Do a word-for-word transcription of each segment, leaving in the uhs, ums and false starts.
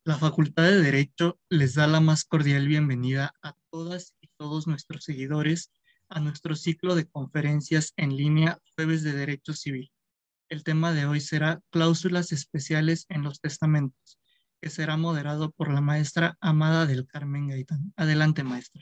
La Facultad de Derecho les da la más cordial bienvenida a todas y todos nuestros seguidores a nuestro ciclo de conferencias en línea Jueves de Derecho Civil. El tema de hoy será Cláusulas especiales en los testamentos, que será moderado por la maestra Amada del Carmen Gaitán. Adelante, maestra.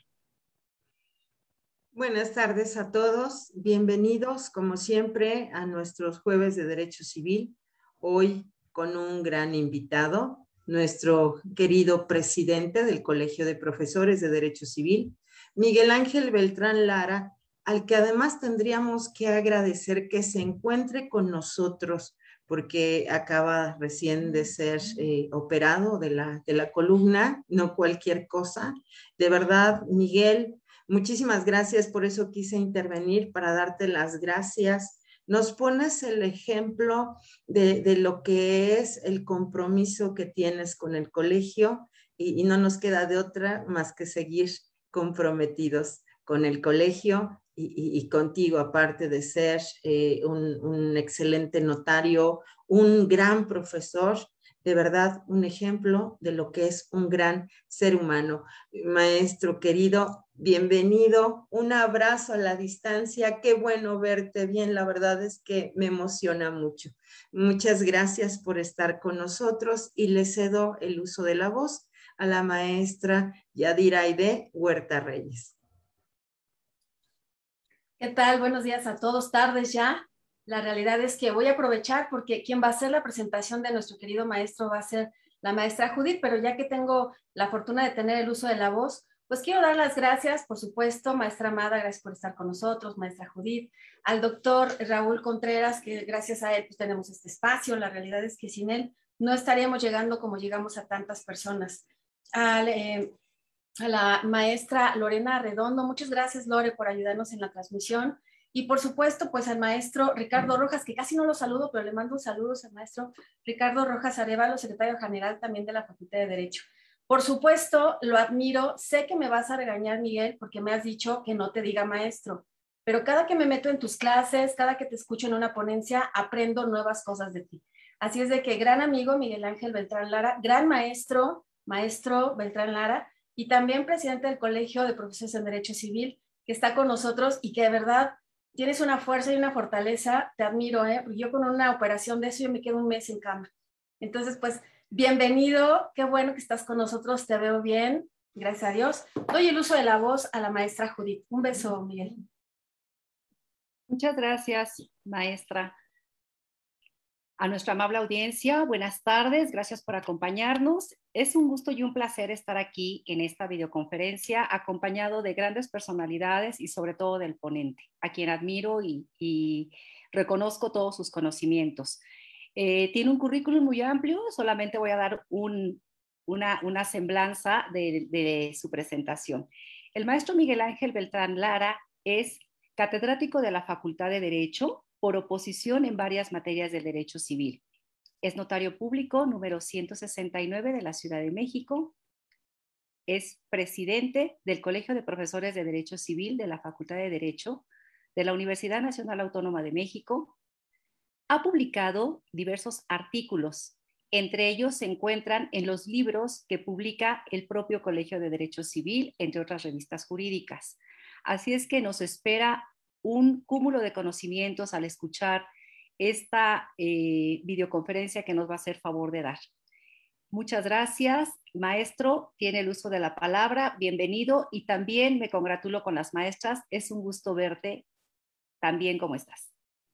Buenas tardes a todos. Bienvenidos, como siempre, a nuestros Jueves de Derecho Civil. Hoy con un gran invitado, nuestro querido presidente del Colegio de Profesores de Derecho Civil, Miguel Ángel Beltrán Lara, al que además tendríamos que agradecer que se encuentre con nosotros, porque acaba recién de ser eh, operado de la, de la columna, no cualquier cosa. De verdad, Miguel, muchísimas gracias, por eso quise intervenir para darte las gracias. Nos pones el ejemplo de, de lo que es el compromiso que tienes con el colegio y, y no nos queda de otra más que seguir comprometidos con el colegio y, y, y contigo, aparte de ser eh, un, un excelente notario, un gran profesor, de verdad un ejemplo de lo que es un gran ser humano. Maestro querido, bienvenido, un abrazo a la distancia, qué bueno verte bien, la verdad es que me emociona mucho. Muchas gracias por estar con nosotros y le cedo el uso de la voz a la maestra Yadira Aide Huerta Reyes. ¿Qué tal? Buenos días a todos, tardes ya. La realidad es que voy a aprovechar porque quien va a hacer la presentación de nuestro querido maestro va a ser la maestra Judith, pero ya que tengo la fortuna de tener el uso de la voz, pues quiero dar las gracias, por supuesto, maestra Amada, gracias por estar con nosotros, maestra Judith, al doctor Raúl Contreras, que gracias a él pues tenemos este espacio. La realidad es que sin él no estaríamos llegando como llegamos a tantas personas. Al, eh, a la maestra Lorena Redondo, muchas gracias, Lore, por ayudarnos en la transmisión. Y por supuesto, pues al maestro Ricardo Rojas, que casi no lo saludo, pero le mando un saludo al maestro Ricardo Rojas Arevalo, secretario general también de la Facultad de Derecho. Por supuesto, lo admiro. Sé que me vas a regañar, Miguel, porque me has dicho que no te diga maestro, pero cada que me meto en tus clases, cada que te escucho en una ponencia, aprendo nuevas cosas de ti. Así es de que gran amigo Miguel Ángel Beltrán Lara, gran maestro, maestro Beltrán Lara, y también presidente del Colegio de Profesores en Derecho Civil, que está con nosotros y que de verdad tienes una fuerza y una fortaleza, te admiro, ¿eh? Porque yo con una operación de eso yo me quedo un mes en cama. Entonces, pues, bienvenido, qué bueno que estás con nosotros, te veo bien, gracias a Dios. Doy el uso de la voz a la maestra Judith. Un beso, Miguel. Muchas gracias, maestra. A nuestra amable audiencia, buenas tardes, gracias por acompañarnos. Es un gusto y un placer estar aquí en esta videoconferencia acompañado de grandes personalidades y sobre todo del ponente, a quien admiro y, y reconozco todos sus conocimientos. Eh, tiene un currículum muy amplio, solamente voy a dar un, una, una semblanza de, de su presentación. El maestro Miguel Ángel Beltrán Lara es catedrático de la Facultad de Derecho, por oposición en varias materias del derecho civil. Es notario público número ciento sesenta y nueve de la Ciudad de México. Es presidente del Colegio de Profesores de Derecho Civil de la Facultad de Derecho de la Universidad Nacional Autónoma de México. Ha publicado diversos artículos. Entre ellos se encuentran en los libros que publica el propio Colegio de Derecho Civil, entre otras revistas jurídicas. Así es que nos espera un cúmulo de conocimientos al escuchar esta eh, videoconferencia que nos va a hacer favor de dar. Muchas gracias, maestro, tiene el uso de la palabra, bienvenido, y también me congratulo con las maestras, es un gusto verte también como estás.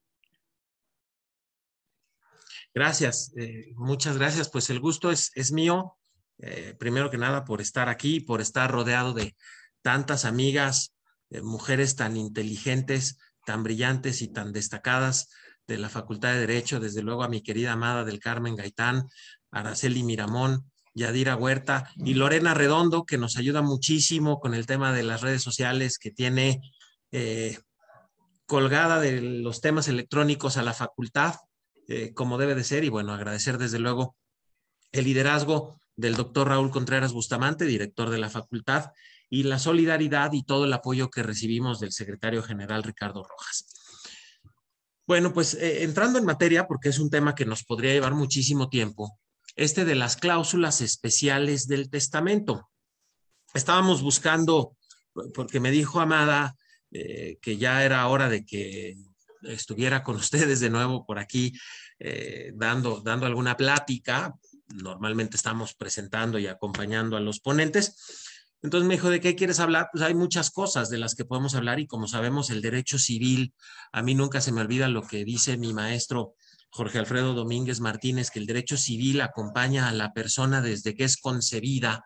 Gracias, eh, muchas gracias, pues el gusto es, es mío, eh, primero que nada por estar aquí, por estar rodeado de tantas amigas, Eh, mujeres tan inteligentes, tan brillantes y tan destacadas de la Facultad de Derecho, desde luego a mi querida Amada del Carmen Gaitán, Araceli Miramón, Yadira Huerta y Lorena Redondo, que nos ayuda muchísimo con el tema de las redes sociales, que tiene eh, colgada de los temas electrónicos a la facultad, eh, como debe de ser, y bueno, agradecer desde luego el liderazgo del doctor Raúl Contreras Bustamante, director de la facultad, y la solidaridad y todo el apoyo que recibimos del secretario general Ricardo Rojas. Bueno, pues eh, entrando en materia, porque es un tema que nos podría llevar muchísimo tiempo, este de las cláusulas especiales del testamento. Estábamos buscando, porque me dijo Amada eh, que ya era hora de que estuviera con ustedes de nuevo por aquí eh, dando, dando alguna plática. Normalmente estamos presentando y acompañando a los ponentes. Entonces me dijo, ¿de qué quieres hablar? Pues hay muchas cosas de las que podemos hablar y como sabemos el derecho civil, a mí nunca se me olvida lo que dice mi maestro Jorge Alfredo Domínguez Martínez, que el derecho civil acompaña a la persona desde que es concebida,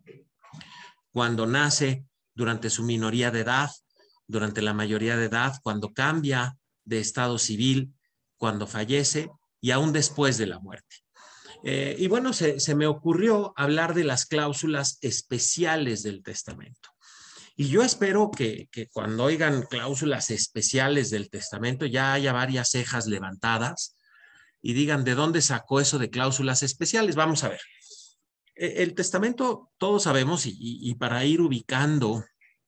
cuando nace, durante su minoría de edad, durante la mayoría de edad, cuando cambia de estado civil, cuando fallece y aún después de la muerte. Eh, y bueno, se, se me ocurrió hablar de las cláusulas especiales del testamento. Y yo espero que, que cuando oigan cláusulas especiales del testamento ya haya varias cejas levantadas y digan, ¿de dónde sacó eso de cláusulas especiales? Vamos a ver. El testamento, todos sabemos, y, y, y para ir ubicando,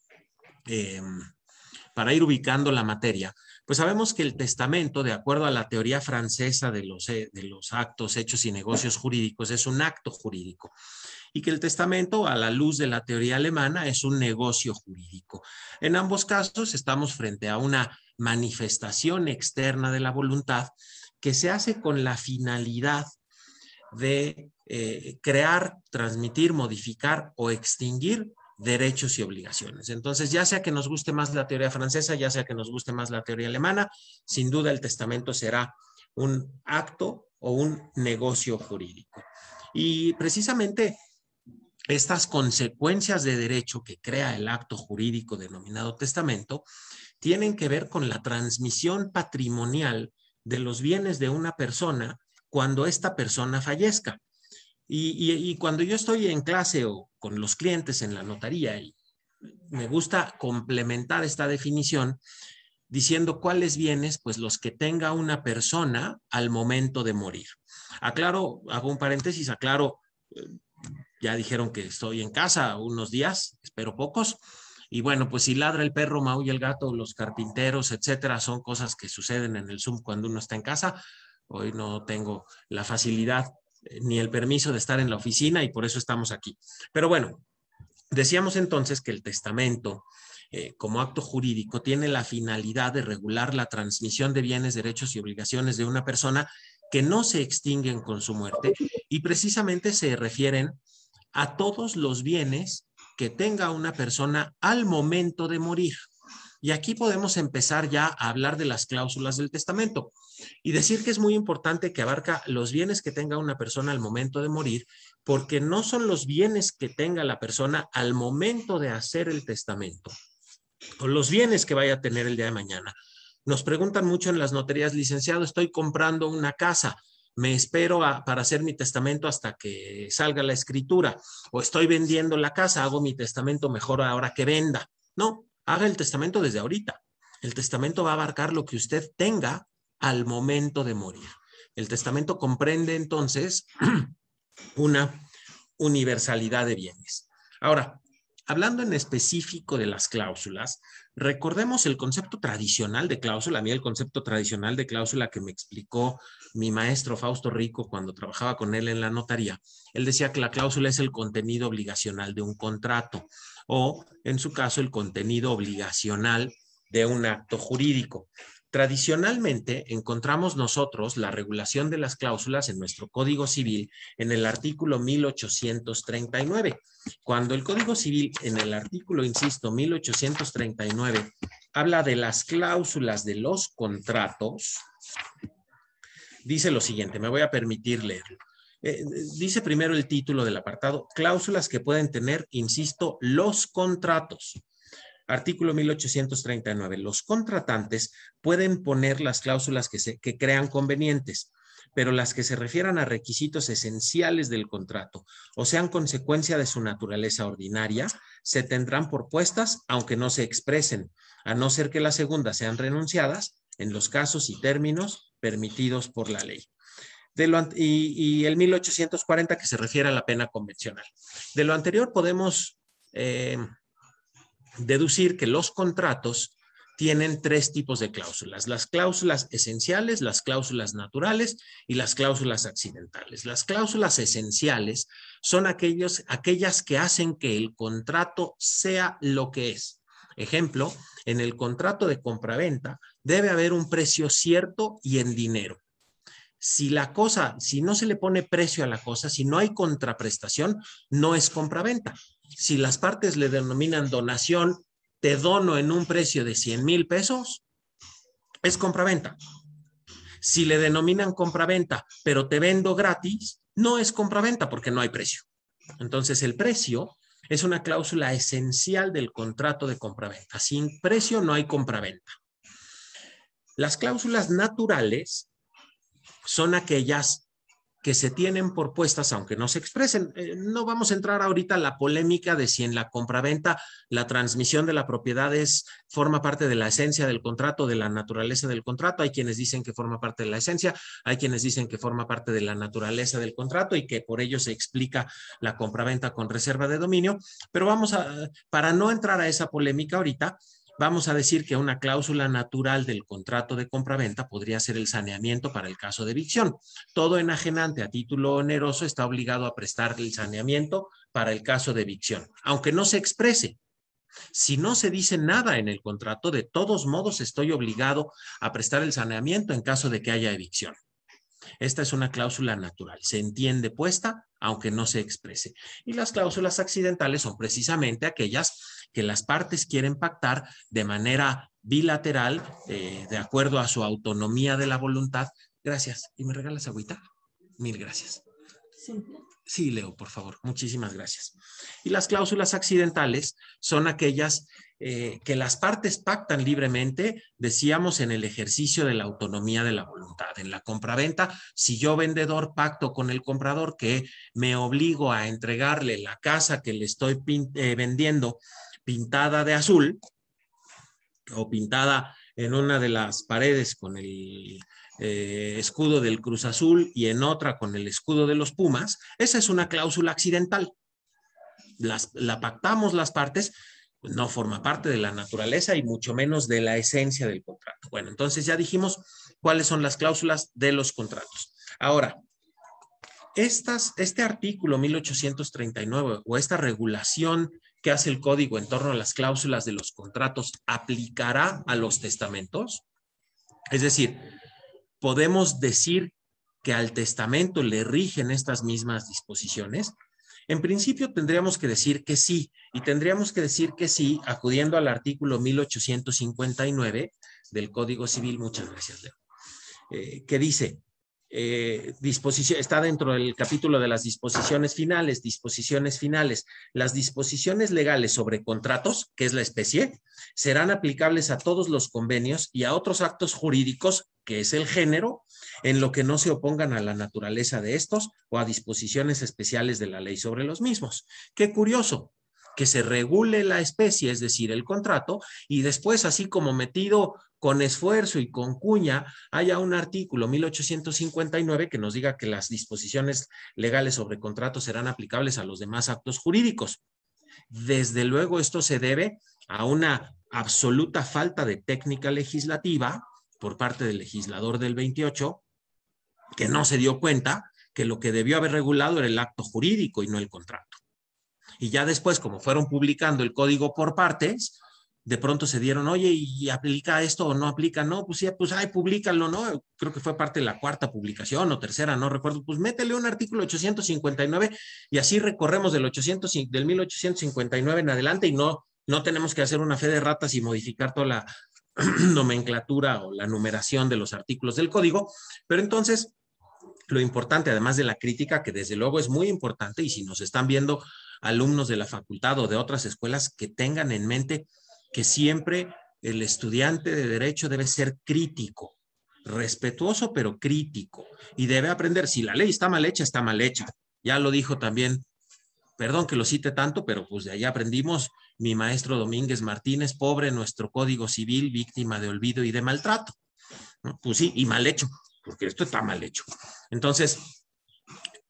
eh, para ir ubicando la materia, pues sabemos que el testamento, de acuerdo a la teoría francesa de los, de los actos, hechos y negocios jurídicos, es un acto jurídico. Y que el testamento, a la luz de la teoría alemana, es un negocio jurídico. En ambos casos estamos frente a una manifestación externa de la voluntad que se hace con la finalidad de eh, crear, transmitir, modificar o extinguir derechos y obligaciones. Entonces, ya sea que nos guste más la teoría francesa, ya sea que nos guste más la teoría alemana, sin duda el testamento será un acto o un negocio jurídico. Y precisamente estas consecuencias de derecho que crea el acto jurídico denominado testamento tienen que ver con la transmisión patrimonial de los bienes de una persona cuando esta persona fallezca. Y, y, y cuando yo estoy en clase o con los clientes en la notaría, y me gusta complementar esta definición diciendo cuáles bienes, pues los que tenga una persona al momento de morir. Aclaro, hago un paréntesis, aclaro, ya dijeron que estoy en casa unos días, espero pocos, y bueno, pues si ladra el perro, maulla el gato, los carpinteros, etcétera, son cosas que suceden en el Zoom cuando uno está en casa. Hoy no tengo la facilidad ni el permiso de estar en la oficina y por eso estamos aquí. Pero bueno, decíamos entonces que el testamento, eh, como acto jurídico, tiene la finalidad de regular la transmisión de bienes, derechos y obligaciones de una persona que no se extinguen con su muerte y precisamente se refieren a todos los bienes que tenga una persona al momento de morir. Y aquí podemos empezar ya a hablar de las cláusulas del testamento y decir que es muy importante que abarca los bienes que tenga una persona al momento de morir, porque no son los bienes que tenga la persona al momento de hacer el testamento o los bienes que vaya a tener el día de mañana. Nos preguntan mucho en las notarías, licenciado, estoy comprando una casa, me espero a, para hacer mi testamento hasta que salga la escritura, o estoy vendiendo la casa, hago mi testamento mejor ahora que venda. No, haga el testamento desde ahorita. El testamento va a abarcar lo que usted tenga al momento de morir. El testamento comprende entonces una universalidad de bienes. Ahora, hablando en específico de las cláusulas, recordemos el concepto tradicional de cláusula. A mí el concepto tradicional de cláusula que me explicó mi maestro Fausto Rico cuando trabajaba con él en la notaría. Él decía que la cláusula es el contenido obligacional de un contrato o, en su caso, el contenido obligacional de un acto jurídico. Tradicionalmente encontramos nosotros la regulación de las cláusulas en nuestro Código Civil en el artículo mil ochocientos treinta y nueve. Cuando el Código Civil en el artículo, insisto, mil ochocientos treinta y nueve habla de las cláusulas de los contratos, dice lo siguiente, me voy a permitir leerlo. Eh, dice primero el título del apartado, cláusulas que pueden tener, insisto, los contratos. Artículo mil ochocientos treinta y nueve. Los contratantes pueden poner las cláusulas que, se, que crean convenientes, pero las que se refieran a requisitos esenciales del contrato o sean consecuencia de su naturaleza ordinaria, se tendrán por puestas aunque no se expresen, a no ser que las segundas sean renunciadas en los casos y términos permitidos por la ley. De lo, y, y el mil ochocientos cuarenta que se refiere a la pena convencional. De lo anterior podemos... Eh, deducir que los contratos tienen tres tipos de cláusulas: las cláusulas esenciales, las cláusulas naturales y las cláusulas accidentales. Las cláusulas esenciales son aquellos, aquellas que hacen que el contrato sea lo que es. Ejemplo, en el contrato de compraventa debe haber un precio cierto y en dinero. Si la cosa, si no se le pone precio a la cosa, si no hay contraprestación, no es compraventa. Si las partes le denominan donación, te dono en un precio de cien mil pesos, es compraventa. Si le denominan compraventa, pero te vendo gratis, no es compraventa porque no hay precio. Entonces, el precio es una cláusula esencial del contrato de compraventa. Sin precio no hay compraventa. Las cláusulas naturales son aquellas que se tienen por puestas, aunque no se expresen. Eh, no vamos a entrar ahorita a la polémica de si en la compraventa la transmisión de la propiedad es, forma parte de la esencia del contrato, de la naturaleza del contrato. Hay quienes dicen que forma parte de la esencia, hay quienes dicen que forma parte de la naturaleza del contrato y que por ello se explica la compraventa con reserva de dominio. Pero vamos a, para no entrar a esa polémica ahorita, vamos a decir que una cláusula natural del contrato de compraventa podría ser el saneamiento para el caso de evicción. Todo enajenante a título oneroso está obligado a prestar el saneamiento para el caso de evicción, aunque no se exprese. Si no se dice nada en el contrato, de todos modos estoy obligado a prestar el saneamiento en caso de que haya evicción. Esta es una cláusula natural, se entiende puesta, aunque no se exprese. Y las cláusulas accidentales son precisamente aquellas que las partes quieren pactar de manera bilateral, eh, de acuerdo a su autonomía de la voluntad. Gracias. ¿Y me regalas agüita? Mil gracias. Sí. Sí, Leo, por favor. Muchísimas gracias. Y las cláusulas accidentales son aquellas eh, que las partes pactan libremente, decíamos, en el ejercicio de la autonomía de la voluntad. En la compraventa, si yo vendedor pacto con el comprador que me obligo a entregarle la casa que le estoy eh, vendiendo pintada de azul o pintada en una de las paredes con el eh, escudo del Cruz Azul y en otra con el escudo de los Pumas, esa es una cláusula accidental. Las, la pactamos las partes, pues no forma parte de la naturaleza y mucho menos de la esencia del contrato. Bueno, entonces ya dijimos cuáles son las cláusulas de los contratos. Ahora, estas, este artículo mil ochocientos treinta y nueve o esta regulación que hace el código en torno a las cláusulas de los contratos aplicará a los testamentos. Es decir, podemos decir que al testamento le rigen estas mismas disposiciones. En principio tendríamos que decir que sí, y tendríamos que decir que sí acudiendo al artículo mil ochocientos cincuenta y nueve del Código Civil. Muchas gracias, Leo. Eh, que dice, eh, disposición, está dentro del capítulo de las disposiciones finales, disposiciones finales. Las disposiciones legales sobre contratos, que es la especie, serán aplicables a todos los convenios y a otros actos jurídicos, que es el género, en lo que no se opongan a la naturaleza de estos o a disposiciones especiales de la ley sobre los mismos. Qué curioso, que se regule la especie, es decir, el contrato, y después, así como metido con esfuerzo y con cuña, haya un artículo mil ochocientos cincuenta y nueve que nos diga que las disposiciones legales sobre contratos serán aplicables a los demás actos jurídicos. Desde luego, esto se debe a una absoluta falta de técnica legislativa por parte del legislador del veintiocho, que no se dio cuenta que lo que debió haber regulado era el acto jurídico y no el contrato. Y ya después, como fueron publicando el código por partes, de pronto se dieron, oye, ¿y aplica esto o no aplica? No, pues sí, pues ay, públicalo, ¿no? Creo que fue parte de la cuarta publicación o tercera, no recuerdo. Pues métele un artículo ochocientos cincuenta y nueve y así recorremos del, ochocientos, del mil ochocientos cincuenta y nueve en adelante y no, no tenemos que hacer una fe de ratas y modificar toda la nomenclatura o la numeración de los artículos del código. Pero entonces, lo importante, además de la crítica, que desde luego es muy importante, y si nos están viendo alumnos de la facultad o de otras escuelas, que tengan en mente que siempre el estudiante de Derecho debe ser crítico, respetuoso pero crítico, y debe aprender, si la ley está mal hecha, está mal hecha. Ya lo dijo también, perdón que lo cite tanto, pero pues de allá aprendimos mi maestro Domínguez Martínez, pobre nuestro Código Civil, víctima de olvido y de maltrato, ¿no? Pues sí, y mal hecho, porque esto está mal hecho. Entonces,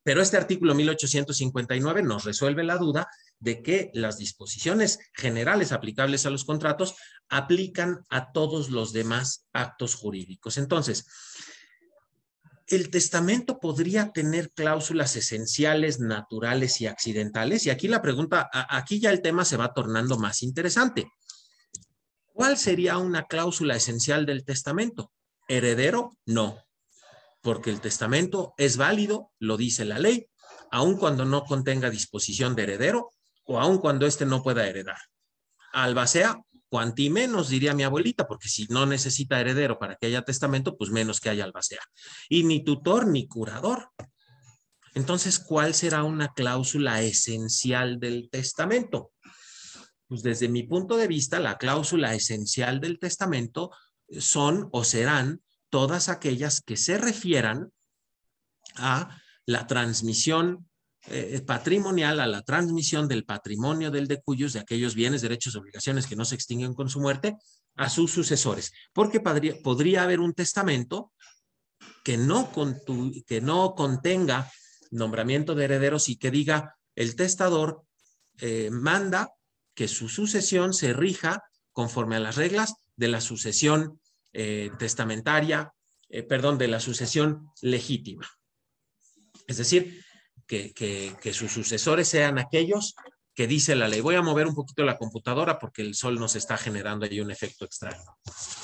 Pero este artículo mil ochocientos cincuenta y nueve nos resuelve la duda de que las disposiciones generales aplicables a los contratos aplican a todos los demás actos jurídicos. Entonces, el testamento podría tener cláusulas esenciales, naturales y accidentales. Y aquí la pregunta, aquí ya el tema se va tornando más interesante. ¿Cuál sería una cláusula esencial del testamento? ¿Heredero? No. Porque el testamento es válido, lo dice la ley, aun cuando no contenga disposición de heredero o aun cuando éste no pueda heredar. Albacea, cuanti menos, diría mi abuelita, porque si no necesita heredero para que haya testamento, pues menos que haya albacea. Y ni tutor ni curador. Entonces, ¿cuál será una cláusula esencial del testamento? Pues desde mi punto de vista, la cláusula esencial del testamento son o serán todas aquellas que se refieran a la transmisión eh, patrimonial, a la transmisión del patrimonio del de cuyos, de aquellos bienes, derechos, obligaciones que no se extinguen con su muerte, a sus sucesores. Porque podría, podría haber un testamento que no, contu, que no contenga nombramiento de herederos y que diga el testador eh, manda que su sucesión se rija conforme a las reglas de la sucesión Eh, testamentaria, eh, perdón, de la sucesión legítima. Es decir, que, que, que sus sucesores sean aquellos que dice la ley. Voy a mover un poquito la computadora porque el sol nos está generando ahí un efecto extraño.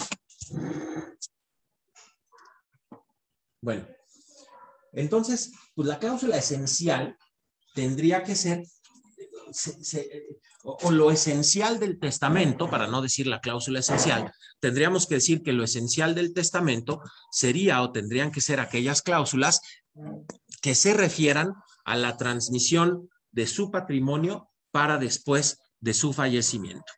Bueno, entonces, pues la cláusula esencial tendría que ser Se, se, o, o lo esencial del testamento, para no decir la cláusula esencial, tendríamos que decir que lo esencial del testamento sería o tendrían que ser aquellas cláusulas que se refieran a la transmisión de su patrimonio para después de su fallecimiento.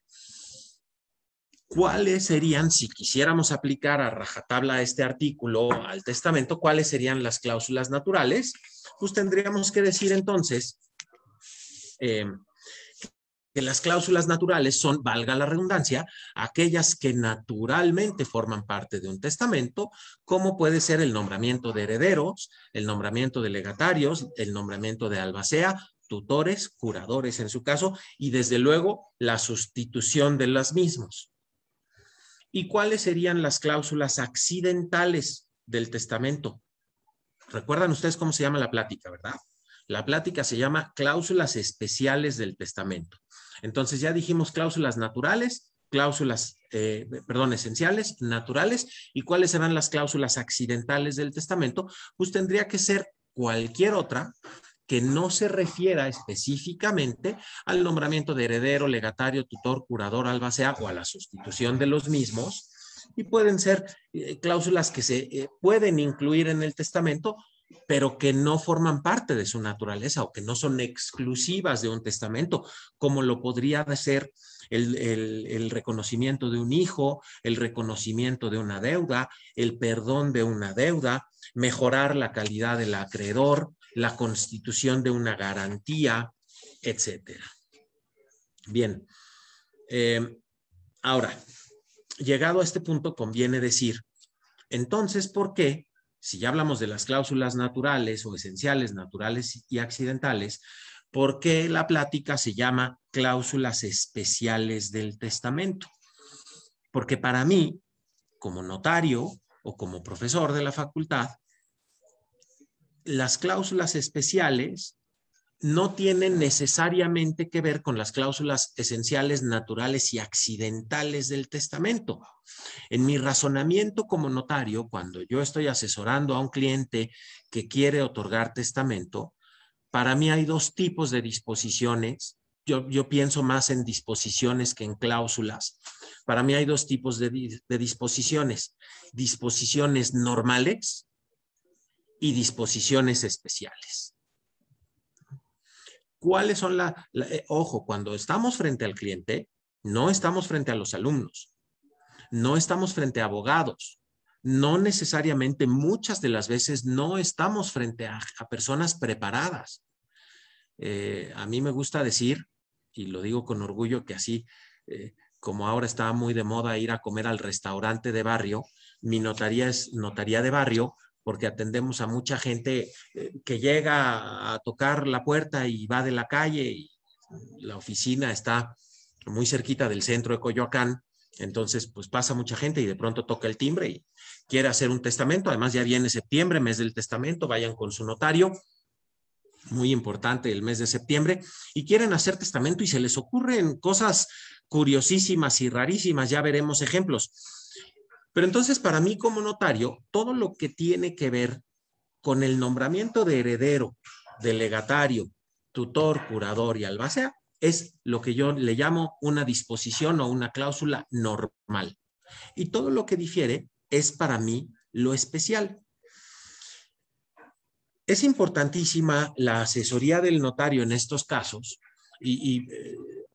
¿Cuáles serían, si quisiéramos aplicar a rajatabla este artículo al testamento, cuáles serían las cláusulas naturales? Pues tendríamos que decir entonces Eh, que las cláusulas naturales son, valga la redundancia, aquellas que naturalmente forman parte de un testamento, como puede ser el nombramiento de herederos, el nombramiento de legatarios, el nombramiento de albacea, tutores, curadores en su caso, y desde luego la sustitución de los mismos. ¿Y cuáles serían las cláusulas accidentales del testamento? ¿Recuerdan ustedes cómo se llama la plática, verdad? La plática se llama cláusulas especiales del testamento. Entonces ya dijimos cláusulas naturales, cláusulas, eh, perdón, esenciales, naturales, y cuáles serán las cláusulas accidentales del testamento, pues tendría que ser cualquier otra que no se refiera específicamente al nombramiento de heredero, legatario, tutor, curador, albacea o a la sustitución de los mismos, y pueden ser eh, cláusulas que se eh, pueden incluir en el testamento, pero que no forman parte de su naturaleza o que no son exclusivas de un testamento, como lo podría ser el, el, el reconocimiento de un hijo, el reconocimiento de una deuda, el perdón de una deuda, mejorar la calidad del acreedor, la constitución de una garantía, etcétera. Bien, eh, ahora, llegado a este punto, conviene decir, entonces, ¿por qué? Si ya hablamos de las cláusulas naturales o esenciales, naturales y accidentales, ¿por qué la plática se llama cláusulas especiales del testamento? Porque para mí, como notario o como profesor de la facultad, las cláusulas especiales no tienen necesariamente que ver con las cláusulas esenciales, naturales y accidentales del testamento. En mi razonamiento como notario, cuando yo estoy asesorando a un cliente que quiere otorgar testamento, para mí hay dos tipos de disposiciones. Yo, yo pienso más en disposiciones que en cláusulas. Para mí hay dos tipos de, de disposiciones. Disposiciones normales y disposiciones especiales. ¿Cuáles son las? La, eh, ojo, cuando estamos frente al cliente, no estamos frente a los alumnos, no estamos frente a abogados, no necesariamente, muchas de las veces no estamos frente a, a personas preparadas. Eh, a mí me gusta decir, y lo digo con orgullo, que así eh, como ahora está muy de moda ir a comer al restaurante de barrio, mi notaría es notaría de barrio porque atendemos a mucha gente eh, que llega a tocar la puerta y va de la calle y la oficina está muy cerquita del centro de Coyoacán. Entonces, pues pasa mucha gente y de pronto toca el timbre y quiere hacer un testamento. Además, ya viene septiembre, mes del testamento, vayan con su notario. Muy importante el mes de septiembre, y quieren hacer testamento y se les ocurren cosas curiosísimas y rarísimas, ya veremos ejemplos. Pero entonces, para mí como notario, todo lo que tiene que ver con el nombramiento de heredero, de legatario, tutor, curador y albacea, es lo que yo le llamo una disposición o una cláusula normal. Y todo lo que difiere es para mí lo especial. Es importantísima la asesoría del notario en estos casos. Y, y eh,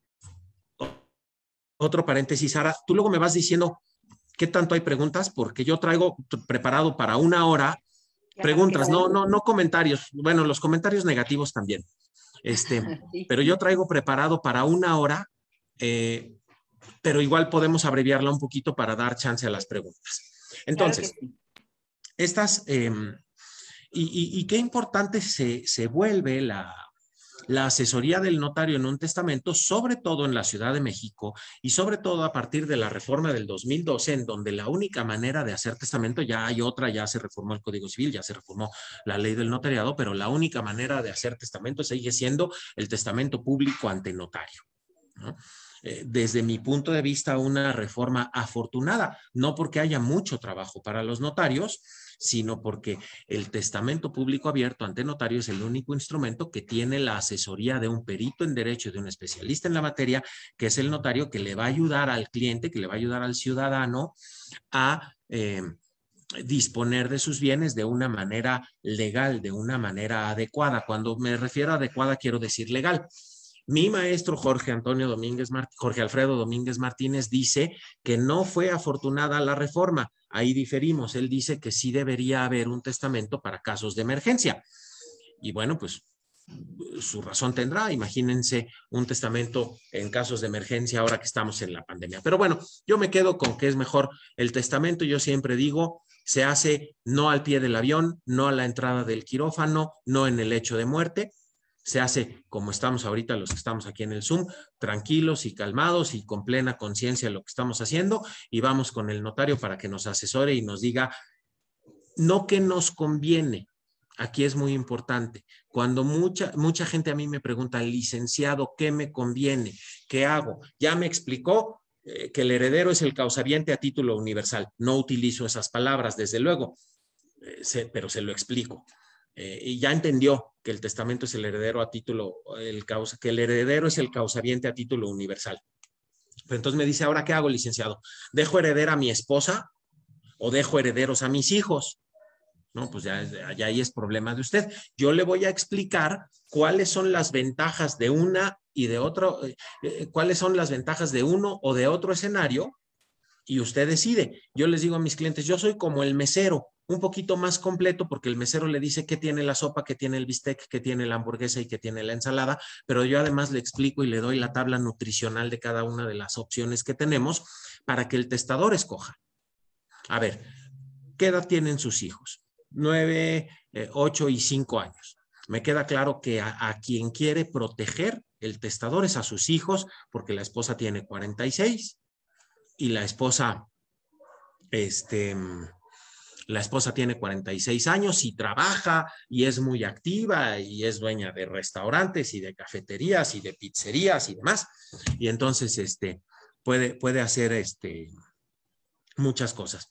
otro paréntesis, Sara, tú luego me vas diciendo qué tanto hay preguntas, porque yo traigo preparado para una hora preguntas, no, no, no comentarios. Bueno, los comentarios negativos también. Este, sí. Pero yo traigo preparado para una hora, eh, pero igual podemos abreviarla un poquito para dar chance a las preguntas. Entonces, claro sí. estas... Eh, Y, y, y qué importante se, se vuelve la, la asesoría del notario en un testamento, sobre todo en la Ciudad de México y sobre todo a partir de la reforma del dos mil doce, en donde la única manera de hacer testamento, ya hay otra, ya se reformó el Código Civil, ya se reformó la ley del notariado, pero la única manera de hacer testamento sigue siendo el testamento público ante notario, ¿no? Eh, desde mi punto de vista, una reforma afortunada, no porque haya mucho trabajo para los notarios, sino porque el testamento público abierto ante notario es el único instrumento que tiene la asesoría de un perito en derecho, de un especialista en la materia, que es el notario, que le va a ayudar al cliente, que le va a ayudar al ciudadano a eh, disponer de sus bienes de una manera legal, de una manera adecuada. Cuando me refiero a adecuada, quiero decir legal. Mi maestro Jorge Antonio Domínguez Mart- Jorge Alfredo Domínguez Martínez dice que no fue afortunada la reforma. Ahí diferimos. Él dice que sí debería haber un testamento para casos de emergencia. Y bueno, pues su razón tendrá. Imagínense un testamento en casos de emergencia ahora que estamos en la pandemia. Pero bueno, yo me quedo con que es mejor el testamento. Yo siempre digo, se hace no al pie del avión, no a la entrada del quirófano, no en el lecho de muerte. Se hace como estamos ahorita los que estamos aquí en el Zoom, tranquilos y calmados y con plena conciencia de lo que estamos haciendo, y vamos con el notario para que nos asesore y nos diga no qué nos conviene. Aquí es muy importante. Cuando mucha, mucha gente a mí me pregunta, licenciado, ¿qué me conviene? ¿Qué hago? Ya me explicó eh, que el heredero es el causaviente a título universal. No utilizo esas palabras, desde luego, eh, se, pero se lo explico. Eh, y ya entendió que el testamento es el heredero a título, el causa, que el heredero es el causaviente a título universal. Pero entonces me dice, ¿ahora qué hago, licenciado? ¿Dejo heredera a mi esposa o dejo herederos a mis hijos? No, pues ya, ya ahí es problema de usted. Yo le voy a explicar cuáles son las ventajas de una y de otro, eh, cuáles son las ventajas de uno o de otro escenario, y usted decide. Yo les digo a mis clientes, yo soy como el mesero, un poquito más completo, porque el mesero le dice qué tiene la sopa, qué tiene el bistec, qué tiene la hamburguesa y qué tiene la ensalada, pero yo además le explico y le doy la tabla nutricional de cada una de las opciones que tenemos para que el testador escoja. A ver, ¿qué edad tienen sus hijos? Nueve, eh, ocho y cinco años. Me queda claro que a, a quien quiere proteger el testador es a sus hijos, porque la esposa tiene cuarenta y seis y la esposa, este, la esposa tiene cuarenta y seis años y trabaja y es muy activa y es dueña de restaurantes y de cafeterías y de pizzerías y demás. Y entonces, este, puede, puede hacer, este, muchas cosas.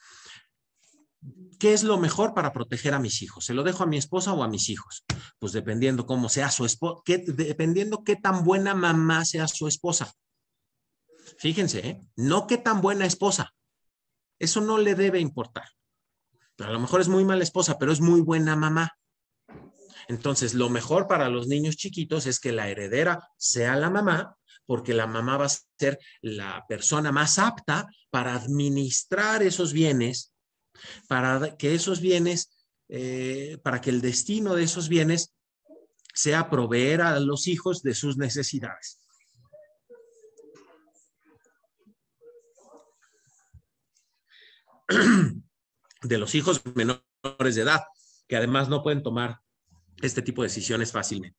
¿Qué es lo mejor para proteger a mis hijos? ¿Se lo dejo a mi esposa o a mis hijos? Pues dependiendo cómo sea su esposa, dependiendo qué tan buena mamá sea su esposa. Fíjense, ¿eh? No qué tan buena esposa. Eso no le debe importar. A lo mejor es muy mala esposa, pero es muy buena mamá. Entonces, lo mejor para los niños chiquitos es que la heredera sea la mamá, porque la mamá va a ser la persona más apta para administrar esos bienes, para que esos bienes, eh, para que el destino de esos bienes sea proveer a los hijos de sus necesidades. De los hijos menores menores de edad, que además no pueden tomar este tipo de decisiones fácilmente.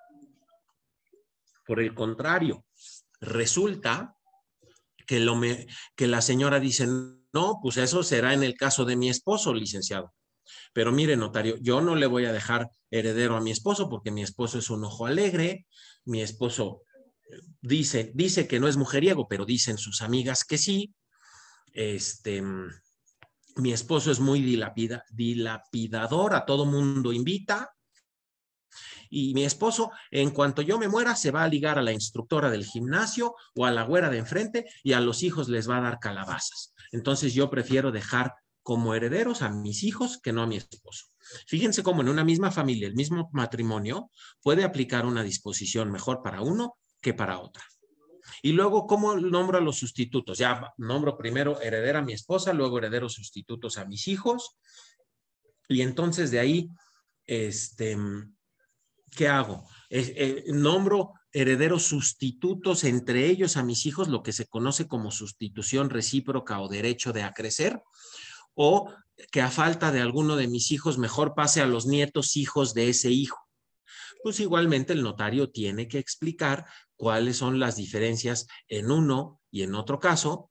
Por el contrario, resulta que, lo me, que la señora dice, no, pues eso será en el caso de mi esposo, licenciado. Pero mire, notario, yo no le voy a dejar heredero a mi esposo porque mi esposo es un ojo alegre, mi esposo dice, dice que no es mujeriego, pero dicen sus amigas que sí. Este, mi esposo es muy dilapida, dilapidador, a todo mundo invita. Y mi esposo, en cuanto yo me muera, se va a ligar a la instructora del gimnasio o a la güera de enfrente y a los hijos les va a dar calabazas. Entonces yo prefiero dejar como herederos a mis hijos que no a mi esposo. Fíjense cómo en una misma familia, el mismo matrimonio, puede aplicar una disposición mejor para uno que para otra. Y luego, ¿cómo nombro a los sustitutos? Ya nombro primero heredera a mi esposa, luego herederos sustitutos a mis hijos. Y entonces de ahí, este, ¿qué hago? Eh, eh, nombro herederos sustitutos entre ellos a mis hijos, lo que se conoce como sustitución recíproca o derecho de acrecer, o que a falta de alguno de mis hijos mejor pase a los nietos hijos de ese hijo. Pues igualmente el notario tiene que explicar cuáles son las diferencias en uno y en otro caso,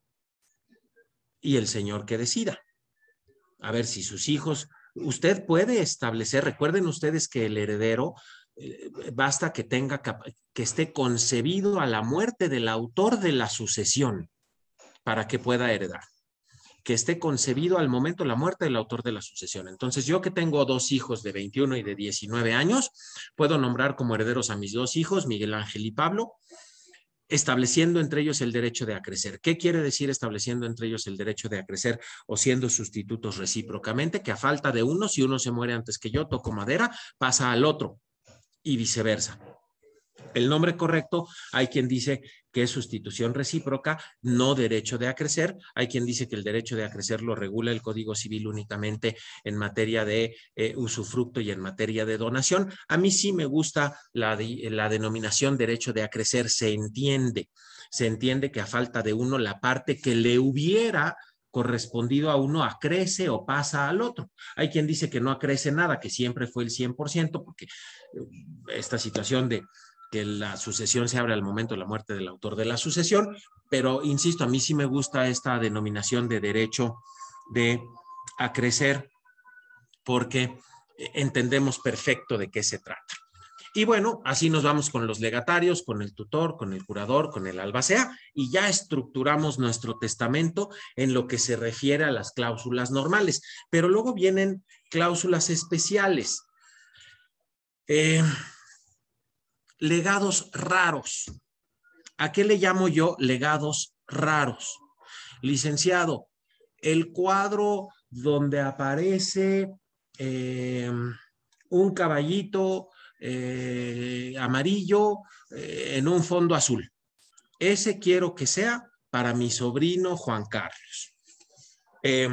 y el señor que decida. A ver si sus hijos, usted puede establecer, recuerden ustedes que el heredero eh, basta que tenga, que esté concebido a la muerte del autor de la sucesión para que pueda heredar. Que esté concebido al momento de la muerte del autor de la sucesión. Entonces, yo que tengo dos hijos de veintiuno y de diecinueve años, puedo nombrar como herederos a mis dos hijos, Miguel Ángel y Pablo, estableciendo entre ellos el derecho de acrecer. ¿Qué quiere decir estableciendo entre ellos el derecho de acrecer o siendo sustitutos recíprocamente? Que a falta de uno, si uno se muere antes que yo, toco madera, pasa al otro y viceversa. El nombre correcto, hay quien dice que es sustitución recíproca, no derecho de acrecer. Hay quien dice que el derecho de acrecer lo regula el Código Civil únicamente en materia de eh, usufructo y en materia de donación. A mí sí me gusta la, de, la denominación derecho de acrecer, se entiende. Se entiende que a falta de uno, la parte que le hubiera correspondido a uno acrece o pasa al otro. Hay quien dice que no acrece nada, que siempre fue el cien por ciento, porque esta situación de que la sucesión se abre al momento de la muerte del autor de la sucesión, pero insisto, a mí sí me gusta esta denominación de derecho de acrecer porque entendemos perfecto de qué se trata. Y bueno, así nos vamos con los legatarios, con el tutor, con el curador, con el albacea y ya estructuramos nuestro testamento en lo que se refiere a las cláusulas normales, pero luego vienen cláusulas especiales. Eh, Legados raros. ¿A qué le llamo yo legados raros? Licenciado, el cuadro donde aparece eh, un caballito eh, amarillo eh, en un fondo azul. Ese quiero que sea para mi sobrino Juan Carlos. Eh,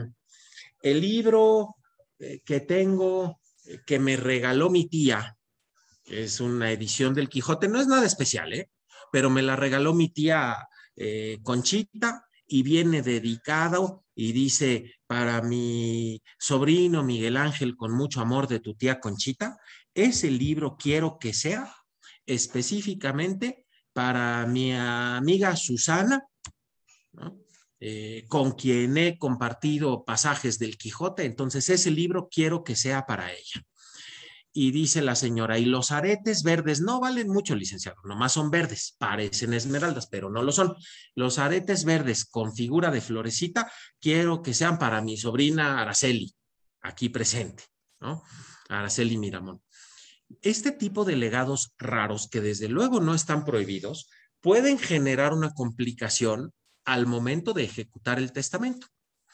el libro eh, que tengo, eh, que me regaló mi tía, es una edición del Quijote, no es nada especial, ¿eh? Pero me la regaló mi tía eh, Conchita y viene dedicado y dice, para mi sobrino Miguel Ángel, con mucho amor de tu tía Conchita. Ese libro quiero que sea específicamente para mi amiga Susana, ¿no? Eh, con quien he compartido pasajes del Quijote, entonces ese libro quiero que sea para ella. Y dice la señora, y los aretes verdes no valen mucho, licenciado, nomás son verdes, parecen esmeraldas, pero no lo son. Los aretes verdes con figura de florecita, quiero que sean para mi sobrina Araceli, aquí presente, ¿no? Araceli Miramón. Este tipo de legados raros, que desde luego no están prohibidos, pueden generar una complicación al momento de ejecutar el testamento.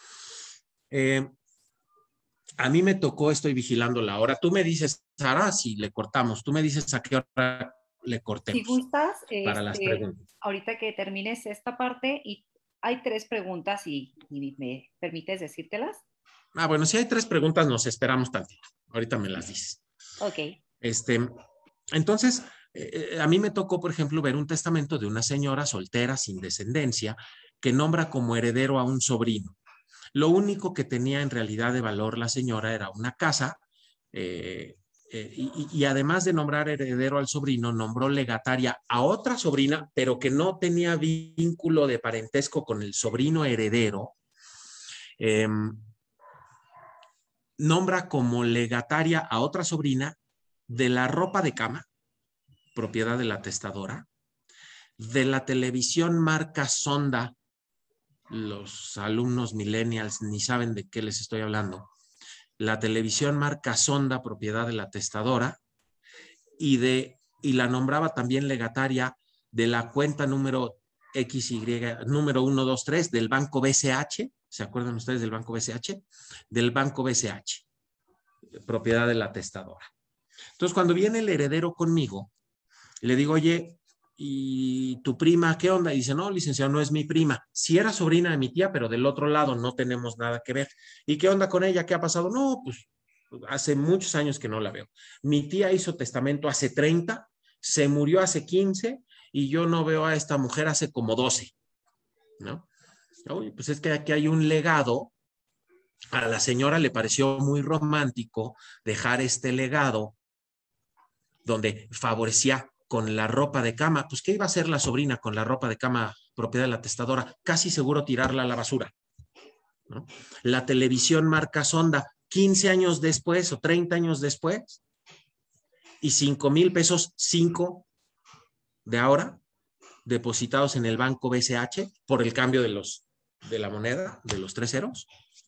Eh, A mí me tocó, estoy vigilando la hora. Tú me dices, Sara, si le cortamos. Tú me dices a qué hora le cortemos. Si gustas, para este, las preguntas. Ahorita que termines esta parte, y hay tres preguntas y, y me permites decírtelas. Ah, bueno, si hay tres preguntas, nos esperamos tantito. Ahorita me las dices. Ok. Este, entonces, eh, a mí me tocó, por ejemplo, ver un testamento de una señora soltera sin descendencia que nombra como heredero a un sobrino. Lo único que tenía en realidad de valor la señora era una casa, eh, eh, y, y además de nombrar heredero al sobrino, nombró legataria a otra sobrina, pero que no tenía vínculo de parentesco con el sobrino heredero. Eh, nombra como legataria a otra sobrina de la ropa de cama, propiedad de la testadora, de la televisión marca Sonda. Los alumnos millennials ni saben de qué les estoy hablando. La televisión marca Sonda, propiedad de la testadora, y, de, y la nombraba también legataria de la cuenta número X Y, número uno dos tres del Banco B C H. ¿Se acuerdan ustedes del Banco B C H? Del Banco B C H, propiedad de la testadora. Entonces, cuando viene el heredero conmigo, le digo, oye, ¿y tu prima qué onda? Y dice, no, licenciado, no es mi prima. Sí era sobrina de mi tía, pero del otro lado no tenemos nada que ver. ¿Y qué onda con ella? ¿Qué ha pasado? No, pues hace muchos años que no la veo. Mi tía hizo testamento hace treinta, se murió hace quince y yo no veo a esta mujer hace como doce, ¿no? Oye, pues es que aquí hay un legado. A la señora le pareció muy romántico dejar este legado donde favorecía con la ropa de cama. Pues, ¿qué iba a hacer la sobrina con la ropa de cama propiedad de la testadora? Casi seguro tirarla a la basura, ¿no? La televisión marca Sonda, quince años después o treinta años después, y cinco mil pesos, cinco de ahora, depositados en el Banco B C H por el cambio de, los, de la moneda, de los tres ceros.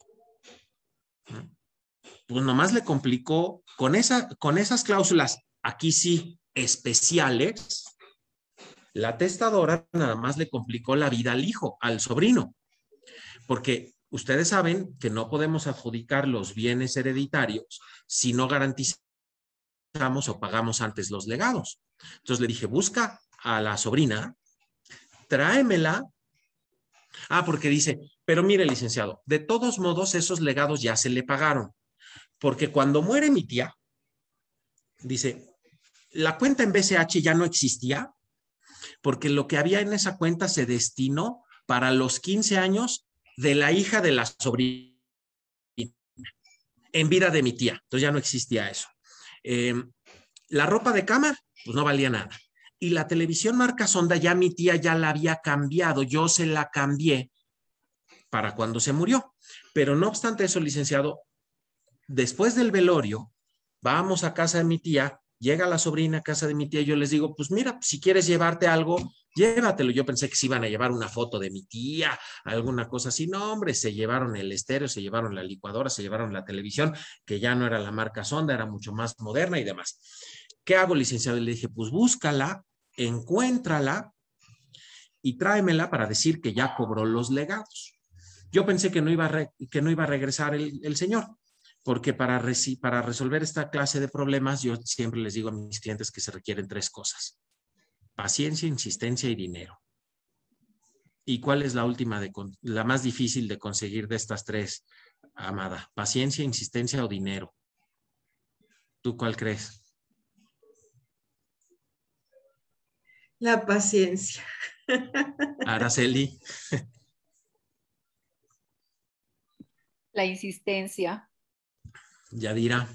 Pues nomás le complicó con, esa, con esas cláusulas, aquí sí, especiales. La testadora nada más le complicó la vida al hijo, al sobrino, porque ustedes saben que no podemos adjudicar los bienes hereditarios si no garantizamos o pagamos antes los legados. Entonces le dije, busca a la sobrina, tráemela. Ah, porque dice, pero mire, licenciado, de todos modos esos legados ya se le pagaron, porque cuando muere mi tía, dice, la cuenta en B C H ya no existía, porque lo que había en esa cuenta se destinó para los quince años de la hija de la sobrina, en vida de mi tía. Entonces ya no existía eso. Eh, la ropa de cama, pues no valía nada. Y la televisión marca Sonda, ya mi tía ya la había cambiado. Yo se la cambié para cuando se murió. Pero no obstante eso, licenciado, después del velorio, vamos a casa de mi tía. Llega la sobrina a casa de mi tía y yo les digo, pues mira, si quieres llevarte algo, llévatelo. Yo pensé que se iban a llevar una foto de mi tía, alguna cosa así. No, hombre, se llevaron el estéreo, se llevaron la licuadora, se llevaron la televisión, que ya no era la marca Sonda, era mucho más moderna y demás. ¿Qué hago, licenciado? Y le dije, pues búscala, encuéntrala y tráemela para decir que ya cobró los legados. Yo pensé que no iba a, re, que no iba a regresar el, el señor. Porque para, para resolver esta clase de problemas, yo siempre les digo a mis clientes que se requieren tres cosas: paciencia, insistencia y dinero. ¿Y cuál es la última, de, la más difícil de conseguir de estas tres, Amada? ¿Paciencia, insistencia o dinero? ¿Tú cuál crees? La paciencia. Araceli. La insistencia. Yadira.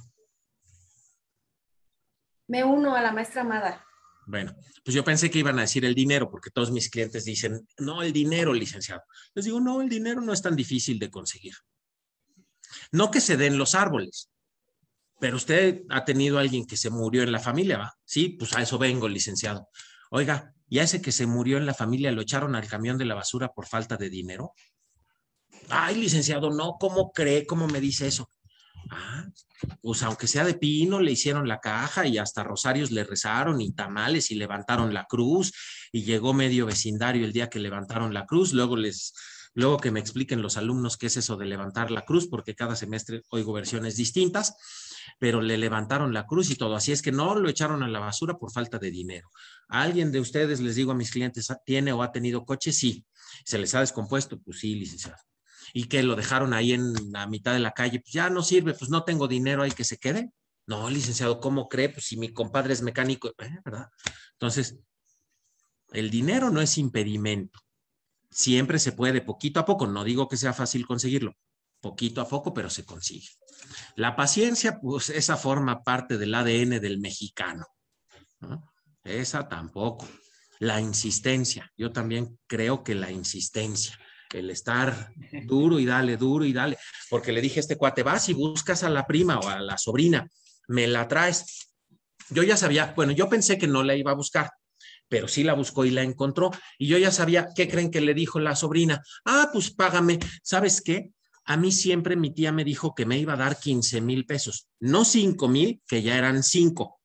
Me uno a la maestra Amada. Bueno, pues yo pensé que iban a decir el dinero, porque todos mis clientes dicen, no, el dinero, licenciado. Les digo, no, el dinero no es tan difícil de conseguir. No que se den los árboles, pero usted ha tenido a alguien que se murió en la familia, ¿va? Sí, pues a eso vengo, licenciado. Oiga, ¿y a ese que se murió en la familia lo echaron al camión de la basura por falta de dinero? Ay, licenciado, no, ¿cómo cree? ¿Cómo me dice eso? Ah, pues aunque sea de pino, le hicieron la caja y hasta rosarios le rezaron y tamales y levantaron la cruz y llegó medio vecindario el día que levantaron la cruz. Luego les, luego que me expliquen los alumnos qué es eso de levantar la cruz, porque cada semestre oigo versiones distintas, pero le levantaron la cruz y todo. Así es que no lo echaron a la basura por falta de dinero. ¿A alguien de ustedes, les digo a mis clientes, tiene o ha tenido coche? Sí. ¿Se les ha descompuesto? Pues sí, licenciado. Y que lo dejaron ahí en la mitad de la calle, pues ya no sirve, pues no tengo dinero, hay que se quede. No, licenciado, ¿cómo cree? Pues si mi compadre es mecánico, ¿eh? ¿Verdad? Entonces, el dinero no es impedimento. Siempre se puede, poquito a poco, no digo que sea fácil conseguirlo, poquito a poco, pero se consigue. La paciencia, pues esa forma parte del A D N del mexicano, ¿no? Esa tampoco. La insistencia, yo también creo que la insistencia, el estar duro y dale, duro y dale, porque le dije a este cuate, vas y buscas a la prima o a la sobrina, me la traes. Yo ya sabía, bueno, yo pensé que no la iba a buscar, pero sí la buscó y la encontró, y yo ya sabía, ¿qué creen que le dijo la sobrina? Ah, pues págame, ¿sabes qué? A mí siempre mi tía me dijo que me iba a dar quince mil pesos, no cinco mil, que ya eran cinco,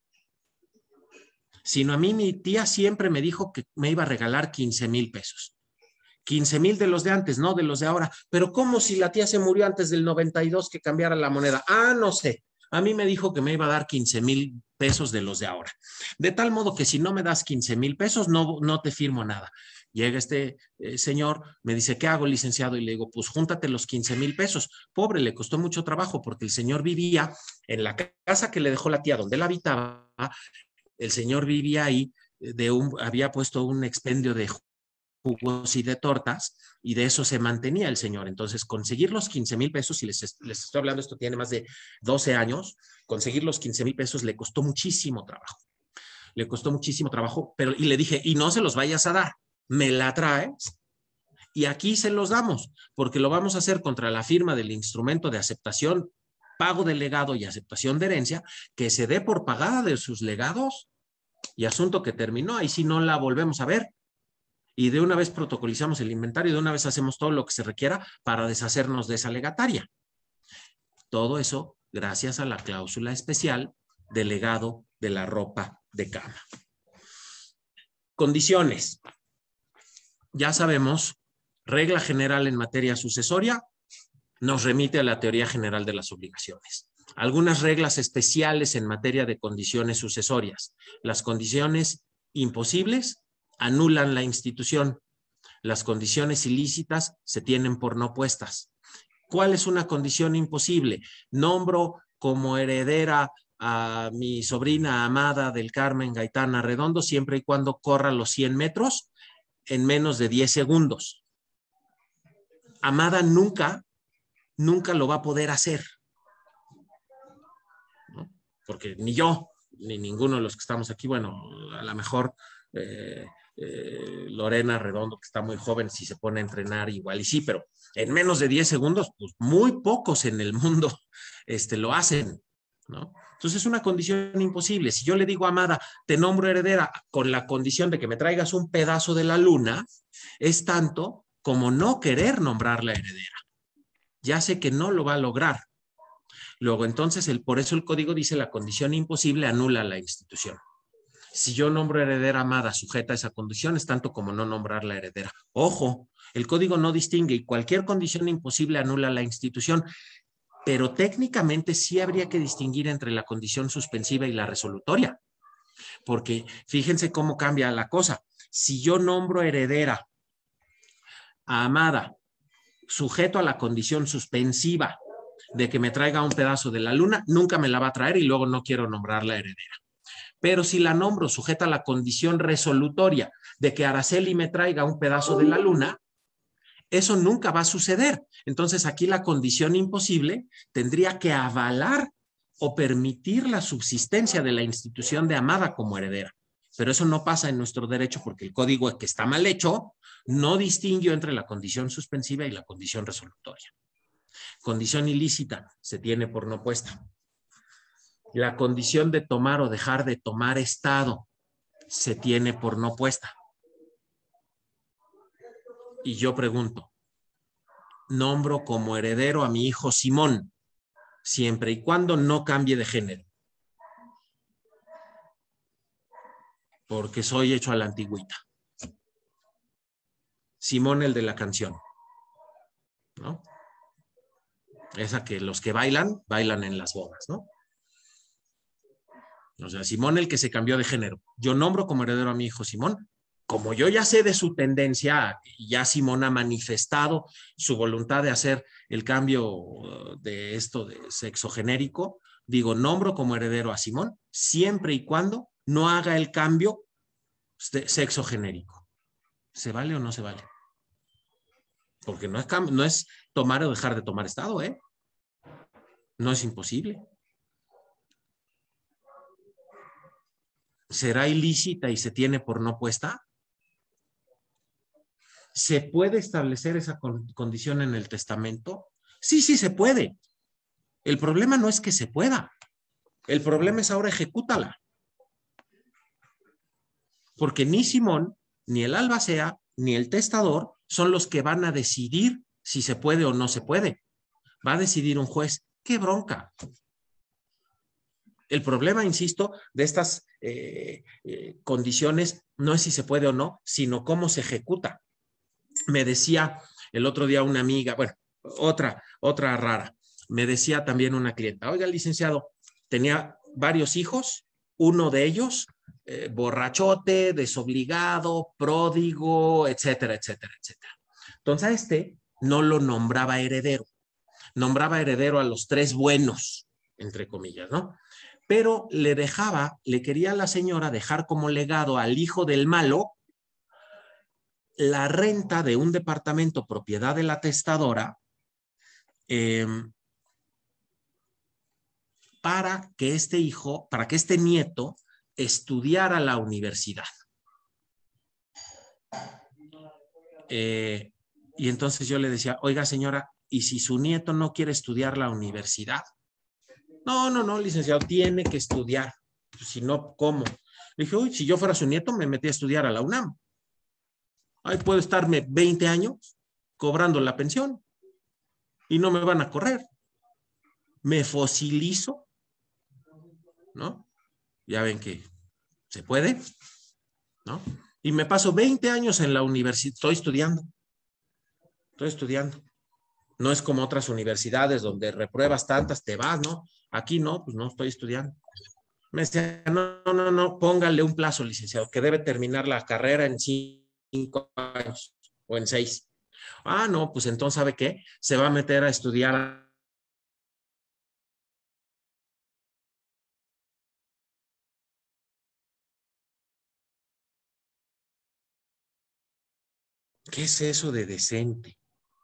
sino a mí mi tía siempre me dijo que me iba a regalar quince mil pesos. quince mil de los de antes, no de los de ahora. Pero ¿cómo si la tía se murió antes del noventa y dos que cambiara la moneda? Ah, no sé. A mí me dijo que me iba a dar quince mil pesos de los de ahora. De tal modo que si no me das quince mil pesos, no, no te firmo nada. Llega este eh, señor, me dice, ¿qué hago, licenciado? Y le digo, pues júntate los quince mil pesos. Pobre, le costó mucho trabajo porque el señor vivía en la casa que le dejó la tía donde él habitaba. El señor vivía ahí, de un, había puesto un expendio de jugos y de tortas, y de eso se mantenía el señor. Entonces, conseguir los quince mil pesos, y les, les estoy hablando, esto tiene más de doce años, conseguir los quince mil pesos le costó muchísimo trabajo. Le costó muchísimo trabajo, pero, y le dije, y no se los vayas a dar, me la traes, y aquí se los damos, porque lo vamos a hacer contra la firma del instrumento de aceptación, pago de legado y aceptación de herencia, que se dé por pagada de sus legados, y asunto que terminó, ahí sí no la volvemos a ver. Y de una vez protocolizamos el inventario, de una vez hacemos todo lo que se requiera para deshacernos de esa legataria. Todo eso gracias a la cláusula especial del legado de la ropa de cama. Condiciones. Ya sabemos, regla general en materia sucesoria nos remite a la teoría general de las obligaciones. Algunas reglas especiales en materia de condiciones sucesorias. Las condiciones imposibles anulan la institución. Las condiciones ilícitas se tienen por no puestas. ¿Cuál es una condición imposible? Nombro como heredera a mi sobrina Amada del Carmen Gaitán Arredondo siempre y cuando corra los cien metros en menos de diez segundos. Amada nunca, nunca lo va a poder hacer, ¿no? Porque ni yo, ni ninguno de los que estamos aquí, bueno, a lo mejor eh, eh, Lorena Redondo, que está muy joven, si se pone a entrenar igual y sí, pero en menos de diez segundos, pues muy pocos en el mundo este, lo hacen, ¿no? Entonces es una condición imposible. Si yo le digo a Amada, te nombro heredera con la condición de que me traigas un pedazo de la luna, es tanto como no querer nombrarla heredera. Ya sé que no lo va a lograr. Luego, entonces, el, por eso el código dice la condición imposible anula la institución. Si yo nombro heredera Amada sujeta a esa condición, es tanto como no nombrar la heredera. Ojo, el código no distingue y cualquier condición imposible anula la institución, pero técnicamente sí habría que distinguir entre la condición suspensiva y la resolutoria, porque fíjense cómo cambia la cosa. Si yo nombro heredera a Amada sujeto a la condición suspensiva de que me traiga un pedazo de la luna, nunca me la va a traer y luego no quiero nombrarla heredera. Pero si la nombro sujeta a la condición resolutoria de que Araceli me traiga un pedazo de la luna, eso nunca va a suceder. Entonces aquí la condición imposible tendría que avalar o permitir la subsistencia de la institución de Amada como heredera. Pero eso no pasa en nuestro derecho porque el código que está mal hecho no distinguió entre la condición suspensiva y la condición resolutoria. Condición ilícita se tiene por no puesta. La condición de tomar o dejar de tomar estado se tiene por no puesta. Y yo pregunto, nombro como heredero a mi hijo Simón, siempre y cuando no cambie de género. Porque soy hecho a la antigüita. Simón, el de la canción, ¿no? Esa que los que bailan, bailan en las bodas, ¿no? O sea, Simón, el que se cambió de género. Yo nombro como heredero a mi hijo Simón. Como yo ya sé de su tendencia, ya Simón ha manifestado su voluntad de hacer el cambio de esto de sexo genérico, digo, nombro como heredero a Simón, siempre y cuando no haga el cambio de sexo genérico. ¿Se vale o no se vale? Porque no es, no es tomar o dejar de tomar estado, ¿eh? No es imposible. ¿Será ilícita y se tiene por no puesta? ¿Se puede establecer esa condición en el testamento? Sí, sí se puede. El problema no es que se pueda. El problema es ahora ejecútala. Porque ni Simón, ni el albacea, ni el testador son los que van a decidir si se puede o no se puede. Va a decidir un juez. ¡Qué bronca! El problema, insisto, de estas eh, eh, condiciones no es si se puede o no, sino cómo se ejecuta. Me decía el otro día una amiga, bueno, otra, otra rara, me decía también una clienta, oiga, licenciado, tenía varios hijos, uno de ellos eh, borrachote, desobligado, pródigo, etcétera, etcétera, etcétera. Entonces a este no lo nombraba heredero, nombraba heredero a los tres buenos, entre comillas, ¿no? Pero le dejaba, le quería a la señora dejar como legado al hijo del malo la renta de un departamento propiedad de la testadora eh, para que este hijo, para que este nieto estudiara la universidad. Eh, y entonces yo le decía, oiga señora, ¿y si su nieto no quiere estudiar la universidad? No, no, no, licenciado, tiene que estudiar. Pues, si no, ¿cómo? Le dije, uy, si yo fuera su nieto, me metí a estudiar a la UNAM. Ahí puedo estarme veinte años cobrando la pensión y no me van a correr. Me fosilizo, ¿no? Ya ven que se puede, ¿no? Y me paso veinte años en la universidad, estoy estudiando, estoy estudiando. No es como otras universidades donde repruebas tantas, te vas, ¿no? Aquí no, pues no estoy estudiando. Me decía, no, no, no, póngale un plazo, licenciado, que debe terminar la carrera en cinco años o en seis. Ah, no, pues entonces, ¿sabe qué? Se va a meter a estudiar. ¿Qué es eso de decente?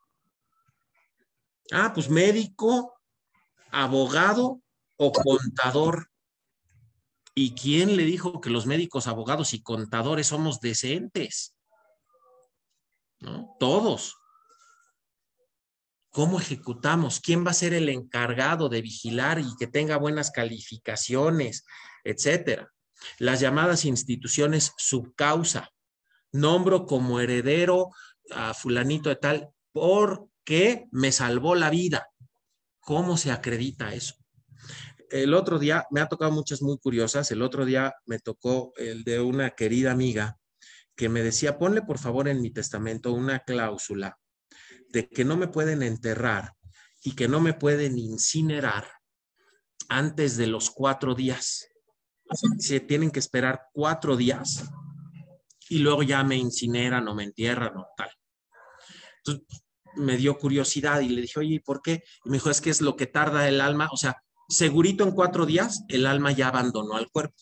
Ah, pues médico, abogado o contador. ¿Y quién le dijo que los médicos, abogados y contadores somos decentes? ¿No? Todos. ¿Cómo ejecutamos? ¿Quién va a ser el encargado de vigilar y que tenga buenas calificaciones, etcétera? Las llamadas instituciones subcausa. Nombro como heredero a fulanito de tal porque me salvó la vida. ¿Cómo se acredita eso? El otro día, me ha tocado muchas muy curiosas, el otro día me tocó el de una querida amiga que me decía, ponle por favor en mi testamento una cláusula de que no me pueden enterrar y que no me pueden incinerar antes de los cuatro días. Se tienen que esperar cuatro días y luego ya me incineran o me entierran o tal. Entonces me dio curiosidad y le dije, oye, ¿y por qué? Y me dijo, es que es lo que tarda el alma, o sea, segurito en cuatro días el alma ya abandonó al cuerpo.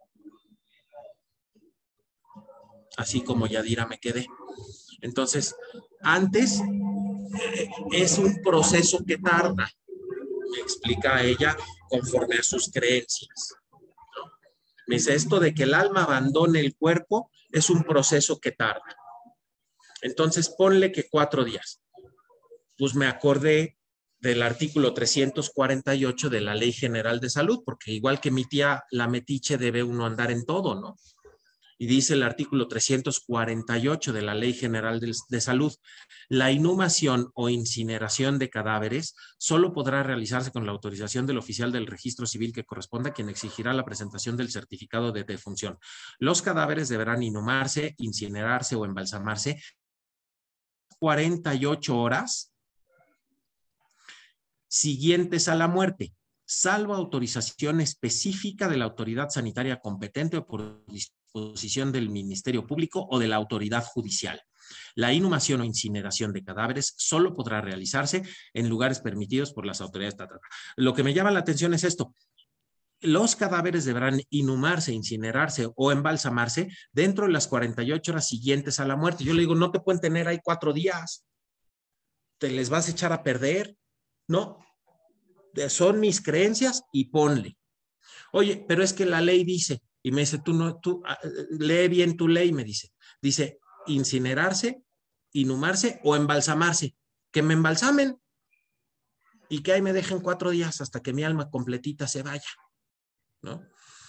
Así como Yadira me quedé. Entonces, antes eh, es un proceso que tarda, me explica ella conforme a sus creencias. Me dice, esto de que el alma abandone el cuerpo es un proceso que tarda. Entonces, ponle que cuatro días. Pues me acordé del artículo trescientos cuarenta y ocho de la Ley General de Salud, porque igual que mi tía la metiche debe uno andar en todo, ¿no? Y dice el artículo trescientos cuarenta y ocho de la Ley General de, de Salud, la inhumación o incineración de cadáveres solo podrá realizarse con la autorización del oficial del registro civil que corresponda, quien exigirá la presentación del certificado de defunción. Los cadáveres deberán inhumarse, incinerarse o embalsamarse cuarenta y ocho horas siguientes a la muerte, salvo autorización específica de la autoridad sanitaria competente o por disposición del Ministerio Público o de la autoridad judicial. La inhumación o incineración de cadáveres solo podrá realizarse en lugares permitidos por las autoridades. Lo que me llama la atención es esto. Los cadáveres deberán inhumarse, incinerarse o embalsamarse dentro de las cuarenta y ocho horas siguientes a la muerte. Yo le digo, no te pueden tener ahí cuatro días. te les vas a echar a perder. No, son mis creencias y ponle. Oye, pero es que la ley dice, y me dice, tú no, tú lee bien tu ley, me dice. Dice, incinerarse, inhumarse o embalsamarse. Que me embalsamen y que ahí me dejen cuatro días hasta que mi alma completita se vaya, ¿no?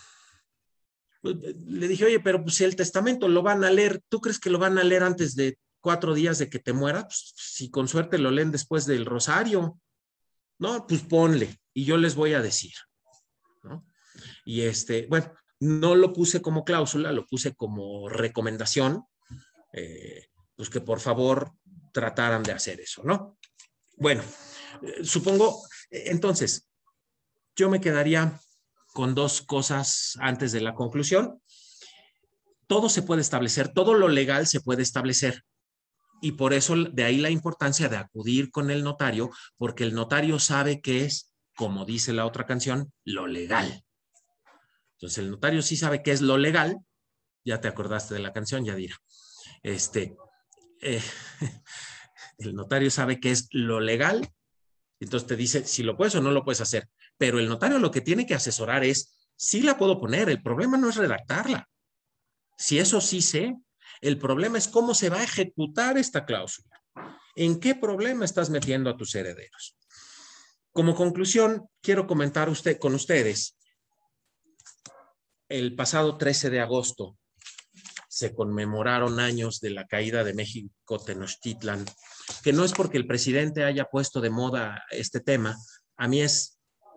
Le dije, oye, pero pues si el testamento lo van a leer, ¿tú crees que lo van a leer antes de cuatro días de que te mueras? Pues, si con suerte lo leen después del rosario. No, pues ponle y yo les voy a decir, ¿no? Y este, bueno, no lo puse como cláusula, lo puse como recomendación, eh, pues que por favor trataran de hacer eso, ¿no? Bueno, eh, supongo, eh, entonces, yo me quedaría con dos cosas antes de la conclusión. Todo se puede establecer, todo lo legal se puede establecer. Y por eso de ahí la importancia de acudir con el notario, porque el notario sabe qué es, como dice la otra canción, lo legal. Entonces el notario sí sabe qué es lo legal. Ya te acordaste de la canción, Yadira. Este, eh, el notario sabe qué es lo legal. Entonces te dice si lo puedes o no lo puedes hacer. Pero el notario lo que tiene que asesorar es, sí la puedo poner, el problema no es redactarla. Si eso sí sé, el problema es cómo se va a ejecutar esta cláusula. ¿En qué problema estás metiendo a tus herederos? Como conclusión, quiero comentar usted, con ustedes, el pasado trece de agosto se conmemoraron años de la caída de México Tenochtitlan, que no es porque el presidente haya puesto de moda este tema, a mí es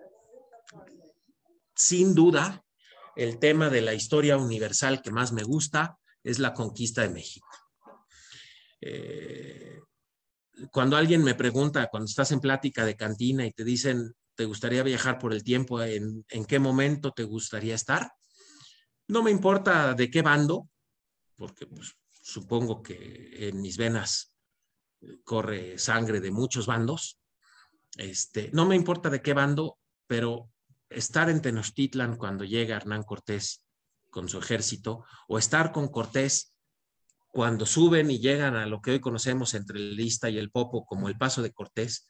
sin duda el tema de la historia universal que más me gusta, es la conquista de México. Eh, cuando alguien me pregunta, cuando estás en plática de cantina y te dicen, ¿te gustaría viajar por el tiempo? ¿En, en qué momento te gustaría estar? No me importa de qué bando, porque pues, supongo que en mis venas corre sangre de muchos bandos. Este, no me importa de qué bando, pero estar en Tenochtitlan cuando llega Hernán Cortés con su ejército, o estar con Cortés cuando suben y llegan a lo que hoy conocemos entre el Ista y el Popo como el Paso de Cortés,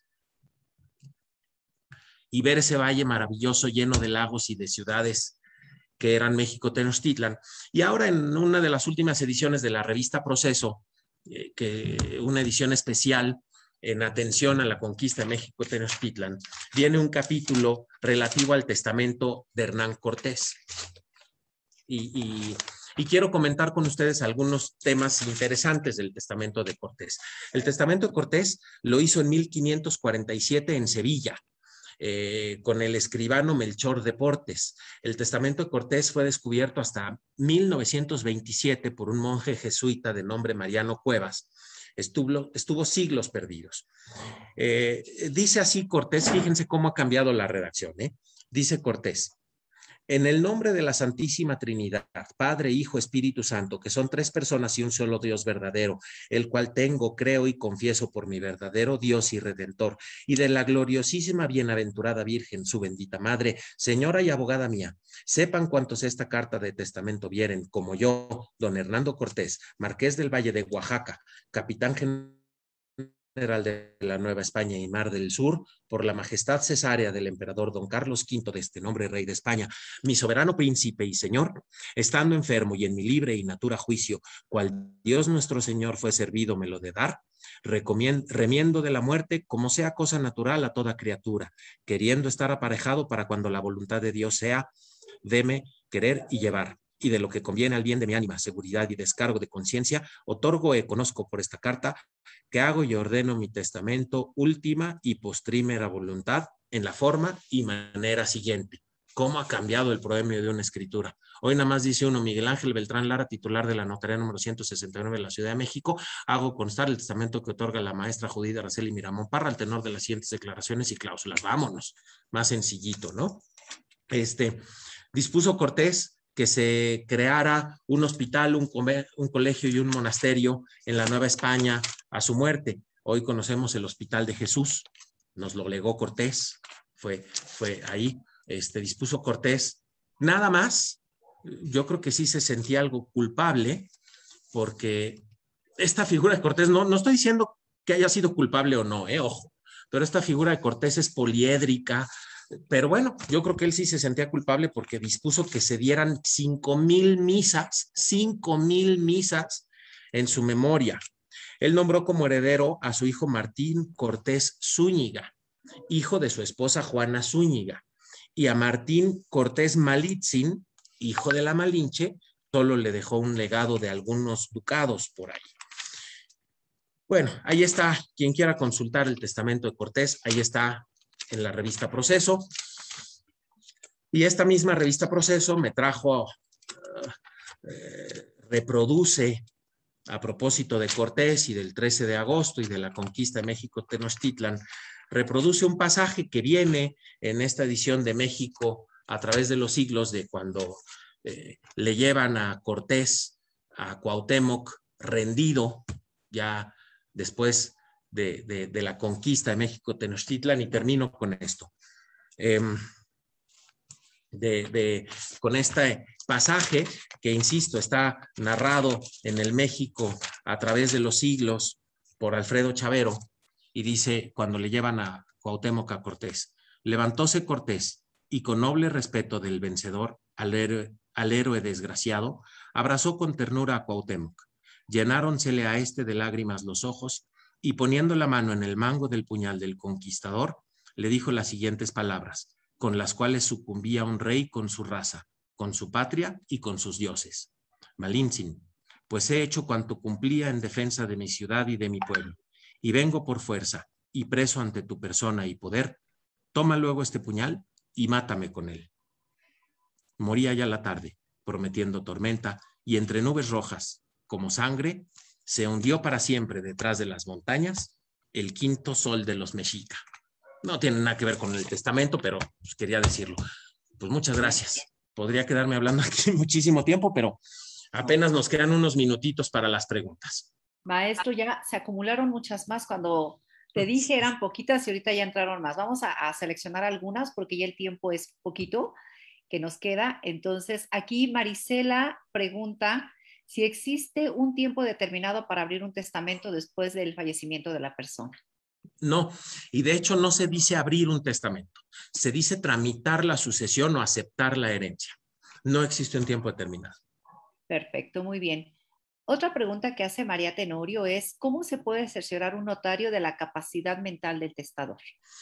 y ver ese valle maravilloso lleno de lagos y de ciudades que eran México Tenochtitlan. Y ahora en una de las últimas ediciones de la revista Proceso, eh, que una edición especial en atención a la conquista de México Tenochtitlan, viene un capítulo relativo al testamento de Hernán Cortés. Y, y, y quiero comentar con ustedes algunos temas interesantes del testamento de Cortés. El testamento de Cortés lo hizo en mil quinientos cuarenta y siete en Sevilla, eh, con el escribano Melchor de Portes. El testamento de Cortés fue descubierto hasta mil novecientos veintisiete por un monje jesuita de nombre Mariano Cuevas. Estuvo, estuvo siglos perdidos. Eh, dice así Cortés, fíjense cómo ha cambiado la redacción, ¿eh? Dice Cortés: en el nombre de la Santísima Trinidad, Padre, Hijo, Espíritu Santo, que son tres personas y un solo Dios verdadero, el cual tengo, creo y confieso por mi verdadero Dios y Redentor, y de la gloriosísima bienaventurada Virgen, su bendita Madre, Señora y abogada mía, sepan cuantos esta carta de testamento vieren, como yo, don Hernando Cortés, Marqués del Valle de Oaxaca, capitán general general de la Nueva España y Mar del Sur, por la majestad cesárea del emperador don Carlos quinto de este nombre rey de España, mi soberano príncipe y señor, estando enfermo y en mi libre y natura juicio, cual Dios nuestro Señor fue servido me lo de dar, remiendo de la muerte como sea cosa natural a toda criatura, queriendo estar aparejado para cuando la voluntad de Dios sea, deme querer y llevar. Y de lo que conviene al bien de mi ánima, seguridad y descargo de conciencia, otorgo y conozco por esta carta que hago y ordeno mi testamento última y postrímera voluntad en la forma y manera siguiente. ¿Cómo ha cambiado el proemio de una escritura? Hoy nada más dice uno: Miguel Ángel Beltrán Lara, titular de la notaría número ciento sesenta y nueve de la Ciudad de México, hago constar el testamento que otorga la maestra Judith Araceli Miramón Parra al tenor de las siguientes declaraciones y cláusulas. Vámonos, más sencillito, ¿no? Este, dispuso Cortés que se creara un hospital, un, un colegio y un monasterio en la Nueva España a su muerte. Hoy conocemos el Hospital de Jesús, nos lo legó Cortés, fue, fue ahí, este, dispuso Cortés. Nada más, yo creo que sí se sentía algo culpable, porque esta figura de Cortés, no, no estoy diciendo que haya sido culpable o no, eh, ojo, pero esta figura de Cortés es poliédrica, pero bueno, yo creo que él sí se sentía culpable porque dispuso que se dieran cinco mil misas, cinco mil misas en su memoria. Él nombró como heredero a su hijo Martín Cortés Zúñiga, hijo de su esposa Juana Zúñiga, y a Martín Cortés Malitzin, hijo de la Malinche, solo le dejó un legado de algunos ducados por ahí. Bueno, ahí está, quien quiera consultar el testamento de Cortés, ahí está en la revista Proceso. Y esta misma revista Proceso me trajo, uh, eh, reproduce, a propósito de Cortés y del trece de agosto y de la conquista de México Tenochtitlan, reproduce un pasaje que viene en esta edición de México a través de los siglos, de cuando eh, le llevan a Cortés a Cuauhtémoc rendido, ya después de, de, de la conquista de México Tenochtitlan, y termino con esto. Eh, de, de, con este pasaje que, insisto, está narrado en el México a través de los siglos por Alfredo Chavero, y dice, cuando le llevan a Cuauhtémoc a Cortés: levantóse Cortés y con noble respeto del vencedor al héroe, al héroe desgraciado, abrazó con ternura a Cuauhtémoc. Llenáronsele a este de lágrimas los ojos, y poniendo la mano en el mango del puñal del conquistador, le dijo las siguientes palabras, con las cuales sucumbía un rey con su raza, con su patria y con sus dioses. Malintzin, pues he hecho cuanto cumplía en defensa de mi ciudad y de mi pueblo, y vengo por fuerza, y preso ante tu persona y poder. Toma luego este puñal y mátame con él. Moría ya la tarde, prometiendo tormenta, y entre nubes rojas, como sangre, se hundió para siempre detrás de las montañas el quinto sol de los mexica. No tiene nada que ver con el testamento, pero pues, quería decirlo. Pues muchas gracias. Podría quedarme hablando aquí muchísimo tiempo, pero apenas nos quedan unos minutitos para las preguntas. Maestro, ya se acumularon muchas más. Cuando te dije eran poquitas y ahorita ya entraron más. Vamos a, a seleccionar algunas porque ya el tiempo es poquito que nos queda. Entonces, aquí Marisela pregunta si existe un tiempo determinado para abrir un testamento después del fallecimiento de la persona. No, y de hecho no se dice abrir un testamento, se dice tramitar la sucesión o aceptar la herencia. No existe un tiempo determinado. Perfecto, muy bien. Otra pregunta que hace María Tenorio es, ¿cómo se puede cerciorar un notario de la capacidad mental del testador?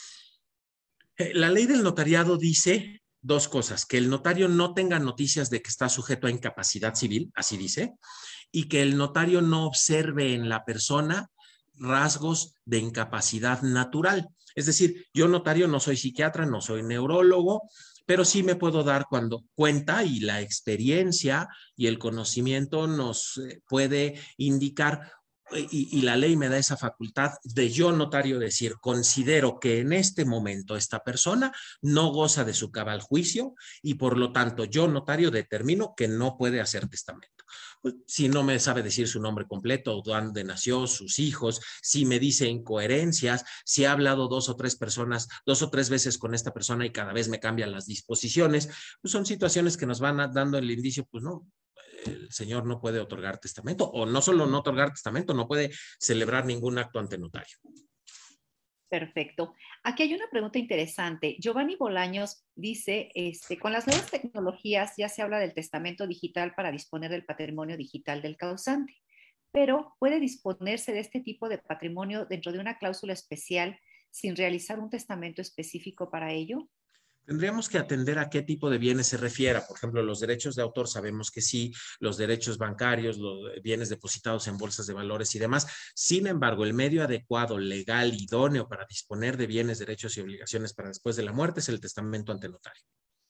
La ley del notariado dice dos cosas: que el notario no tenga noticias de que está sujeto a incapacidad civil, así dice, y que el notario no observe en la persona rasgos de incapacidad natural. Es decir, yo notario no soy psiquiatra, no soy neurólogo, pero sí me puedo dar cuando cuenta, y la experiencia y el conocimiento nos puede indicar, y, y la ley me da esa facultad de yo notario decir, considero que en este momento esta persona no goza de su cabal juicio y por lo tanto yo notario determino que no puede hacer testamento. Pues, si no me sabe decir su nombre completo, dónde nació, sus hijos, si me dice incoherencias, si ha hablado dos o tres personas, dos o tres veces con esta persona y cada vez me cambian las disposiciones, pues son situaciones que nos van dando el indicio, pues no, el señor no puede otorgar testamento, o no solo no otorgar testamento, no puede celebrar ningún acto ante notario. Perfecto. Aquí hay una pregunta interesante. Giovanni Bolaños dice, este, con las nuevas tecnologías ya se habla del testamento digital para disponer del patrimonio digital del causante, pero ¿puede disponerse de este tipo de patrimonio dentro de una cláusula especial sin realizar un testamento específico para ello? Tendríamos que atender a qué tipo de bienes se refiera. Por ejemplo, los derechos de autor sabemos que sí, los derechos bancarios, los bienes depositados en bolsas de valores y demás. Sin embargo, el medio adecuado, legal, idóneo para disponer de bienes, derechos y obligaciones para después de la muerte es el testamento ante notario.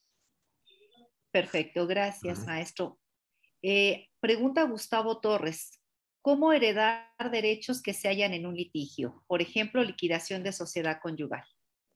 Perfecto, gracias, uh-huh. maestro. Eh, pregunta Gustavo Torres. ¿Cómo heredar derechos que se hallan en un litigio? Por ejemplo, liquidación de sociedad conyugal.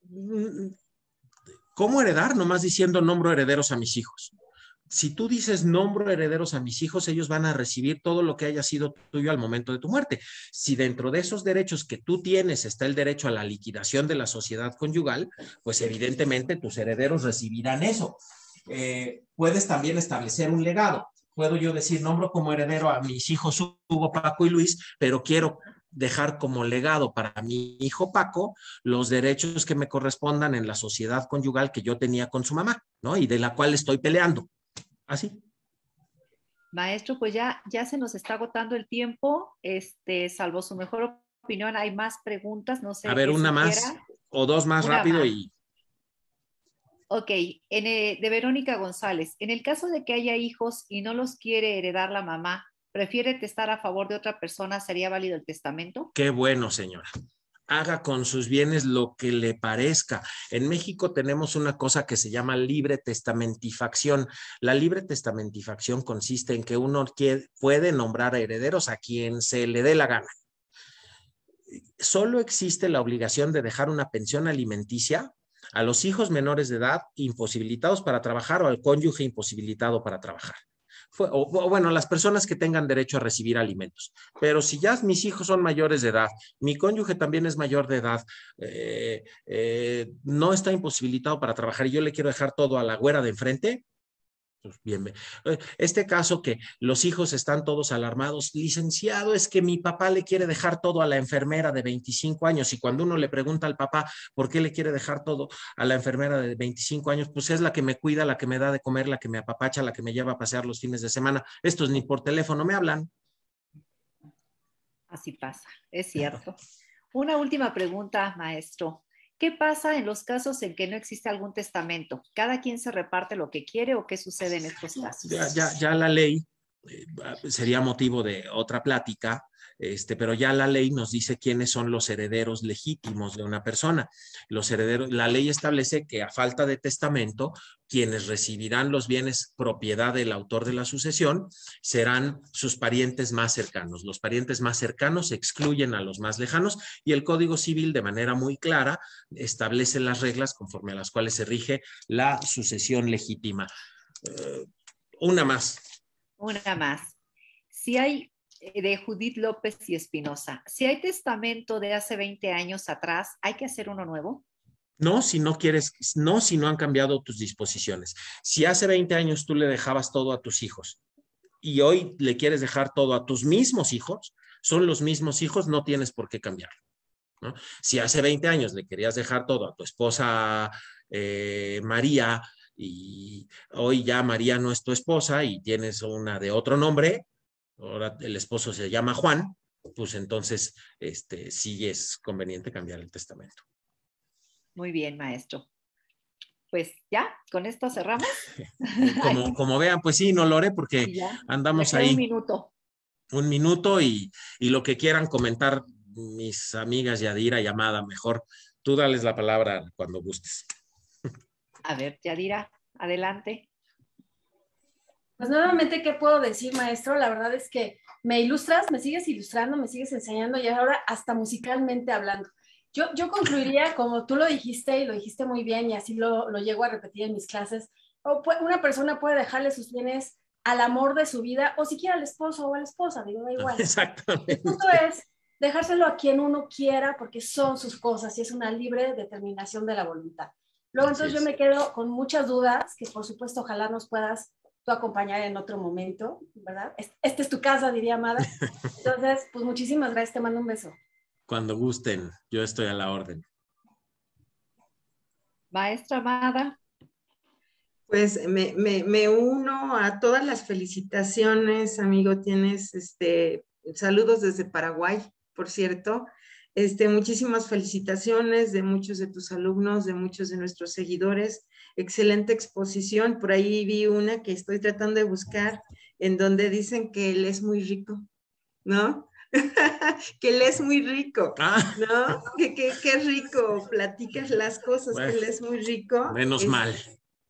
¿Cómo heredar? Nomás diciendo nombro herederos a mis hijos. Si tú dices nombro herederos a mis hijos, ellos van a recibir todo lo que haya sido tuyo al momento de tu muerte. Si dentro de esos derechos que tú tienes está el derecho a la liquidación de la sociedad conyugal, pues evidentemente tus herederos recibirán eso. Eh, puedes también establecer un legado. Puedo yo decir, nombro como heredero a mis hijos Hugo, Paco y Luis, pero quiero dejar como legado para mi hijo Paco los derechos que me correspondan en la sociedad conyugal que yo tenía con su mamá, ¿no? Y de la cual estoy peleando. Así. Maestro, pues ya, ya se nos está agotando el tiempo, este, salvo su mejor opinión, hay más preguntas, no sé. A ver, una más o dos más una rápido más. y... Ok, en, eh, de Verónica González, en el caso de que haya hijos y no los quiere heredar la mamá, ¿prefiere testar a favor de otra persona? ¿Sería válido el testamento? Qué bueno, señora. Haga con sus bienes lo que le parezca. En México tenemos una cosa que se llama libre testamentifacción. La libre testamentifacción consiste en que uno quiere, puede nombrar a herederos a quien se le dé la gana. Solo existe la obligación de dejar una pensión alimenticia a los hijos menores de edad imposibilitados para trabajar o al cónyuge imposibilitado para trabajar. Fue, o, o bueno, las personas que tengan derecho a recibir alimentos. Pero si ya mis hijos son mayores de edad, mi cónyuge también es mayor de edad, eh, eh, no está imposibilitado para trabajar y yo le quiero dejar todo a la güera de enfrente, pues bien. Este caso que los hijos están todos alarmados, licenciado, es que mi papá le quiere dejar todo a la enfermera de veinticinco años y cuando uno le pregunta al papá por qué le quiere dejar todo a la enfermera de veinticinco años, pues es la que me cuida, la que me da de comer, la que me apapacha, la que me lleva a pasear los fines de semana. Estos ni por teléfono me hablan. Así pasa, es cierto. Una última pregunta, maestro. ¿Qué pasa en los casos en que no existe algún testamento? ¿Cada quien se reparte lo que quiere o qué sucede en estos casos? Ya, ya, ya la ley eh, sería motivo de otra plática, este, pero ya la ley nos dice quiénes son los herederos legítimos de una persona. Los herederos, la ley establece que a falta de testamento, quienes recibirán los bienes propiedad del autor de la sucesión serán sus parientes más cercanos. Los parientes más cercanos excluyen a los más lejanos y el Código Civil de manera muy clara establece las reglas conforme a las cuales se rige la sucesión legítima. Uh, una más. Una más. Si hay de Judith López y Espinosa, si hay testamento de hace veinte años atrás, ¿hay que hacer uno nuevo? No, si no quieres, no, si no han cambiado tus disposiciones. Si hace veinte años tú le dejabas todo a tus hijos y hoy le quieres dejar todo a tus mismos hijos, son los mismos hijos, no tienes por qué cambiarlo, ¿no? Si hace veinte años le querías dejar todo a tu esposa eh, María y hoy ya María no es tu esposa y tienes una de otro nombre, ahora el esposo se llama Juan, pues entonces este, sí es conveniente cambiar el testamento. Muy bien, maestro. Pues ya, con esto cerramos. Como, como vean, pues sí, no lo haré porque ya, andamos ahí. Un minuto. Un minuto y, y lo que quieran comentar mis amigas Yadira y Amada, mejor tú dales la palabra cuando gustes. A ver, Yadira, adelante. Pues nuevamente, ¿qué puedo decir, maestro? La verdad es que me ilustras, me sigues ilustrando, me sigues enseñando y ahora hasta musicalmente hablando. Yo, yo concluiría, como tú lo dijiste y lo dijiste muy bien y así lo, lo llego a repetir en mis clases, o puede, una persona puede dejarle sus bienes al amor de su vida o siquiera al esposo o a la esposa, digo, da igual. Exactamente. El punto es dejárselo a quien uno quiera porque son sus cosas y es una libre determinación de la voluntad. Luego, entonces yo me quedo con muchas dudas que por supuesto ojalá nos puedas tú acompañar en otro momento, ¿verdad? Esta es tu casa, diría Amada. Entonces, pues muchísimas gracias, te mando un beso. Cuando gusten, yo estoy a la orden. Maestra Amada. Pues me, me, me uno a todas las felicitaciones, amigo. Tienes este, saludos desde Paraguay, por cierto. Este, muchísimas felicitaciones de muchos de tus alumnos, de muchos de nuestros seguidores. Excelente exposición. Por ahí vi una que estoy tratando de buscar en donde dicen que él es muy rico, ¿no? Que él es muy rico, ah. ¿no? Que, que, que rico, platicas las cosas, bueno, que él es muy rico. Menos es... mal.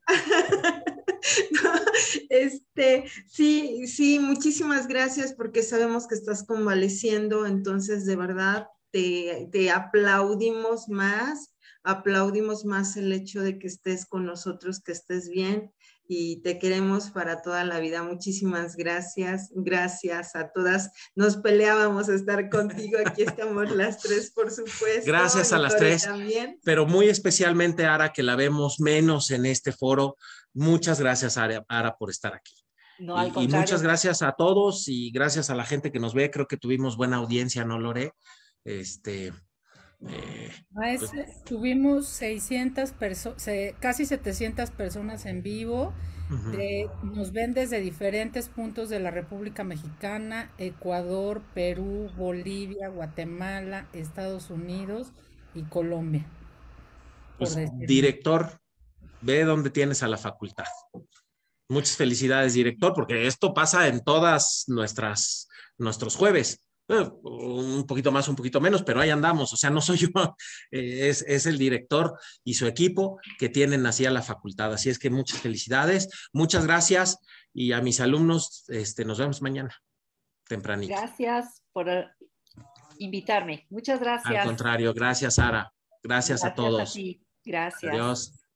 No, este, sí, sí, muchísimas gracias porque sabemos que estás convaleciendo, entonces de verdad te, te aplaudimos más, aplaudimos más el hecho de que estés con nosotros, que estés bien y te queremos para toda la vida. Muchísimas gracias, gracias a todas. Nos peleábamos a estar contigo, aquí estamos las tres, por supuesto. Gracias a las tres, también. Pero muy especialmente Ara, que la vemos menos en este foro. Muchas gracias, Ara, Ara, por estar aquí. No, al y, y contrario. muchas gracias a todos y gracias a la gente que nos ve. Creo que tuvimos buena audiencia, ¿no, Lore? Este, eh, Maestro, pues, tuvimos seiscientas personas, casi setecientas personas en vivo. uh-huh. De, nos ven desde diferentes puntos de la República Mexicana, Ecuador, Perú, Bolivia, Guatemala, Estados Unidos y Colombia. Pues, director, ve dónde tienes a la facultad. Muchas felicidades, director, porque esto pasa en todas nuestras nuestros jueves. Eh, un poquito más, un poquito menos, pero ahí andamos. O sea, no soy yo, eh, es, es el director y su equipo que tienen así a la facultad. Así es que muchas felicidades, muchas gracias y a mis alumnos, este, nos vemos mañana, tempranito. Gracias por invitarme. Muchas gracias. Al contrario, gracias, Sara. Gracias, Gracias a todos. A ti. Gracias. Adiós.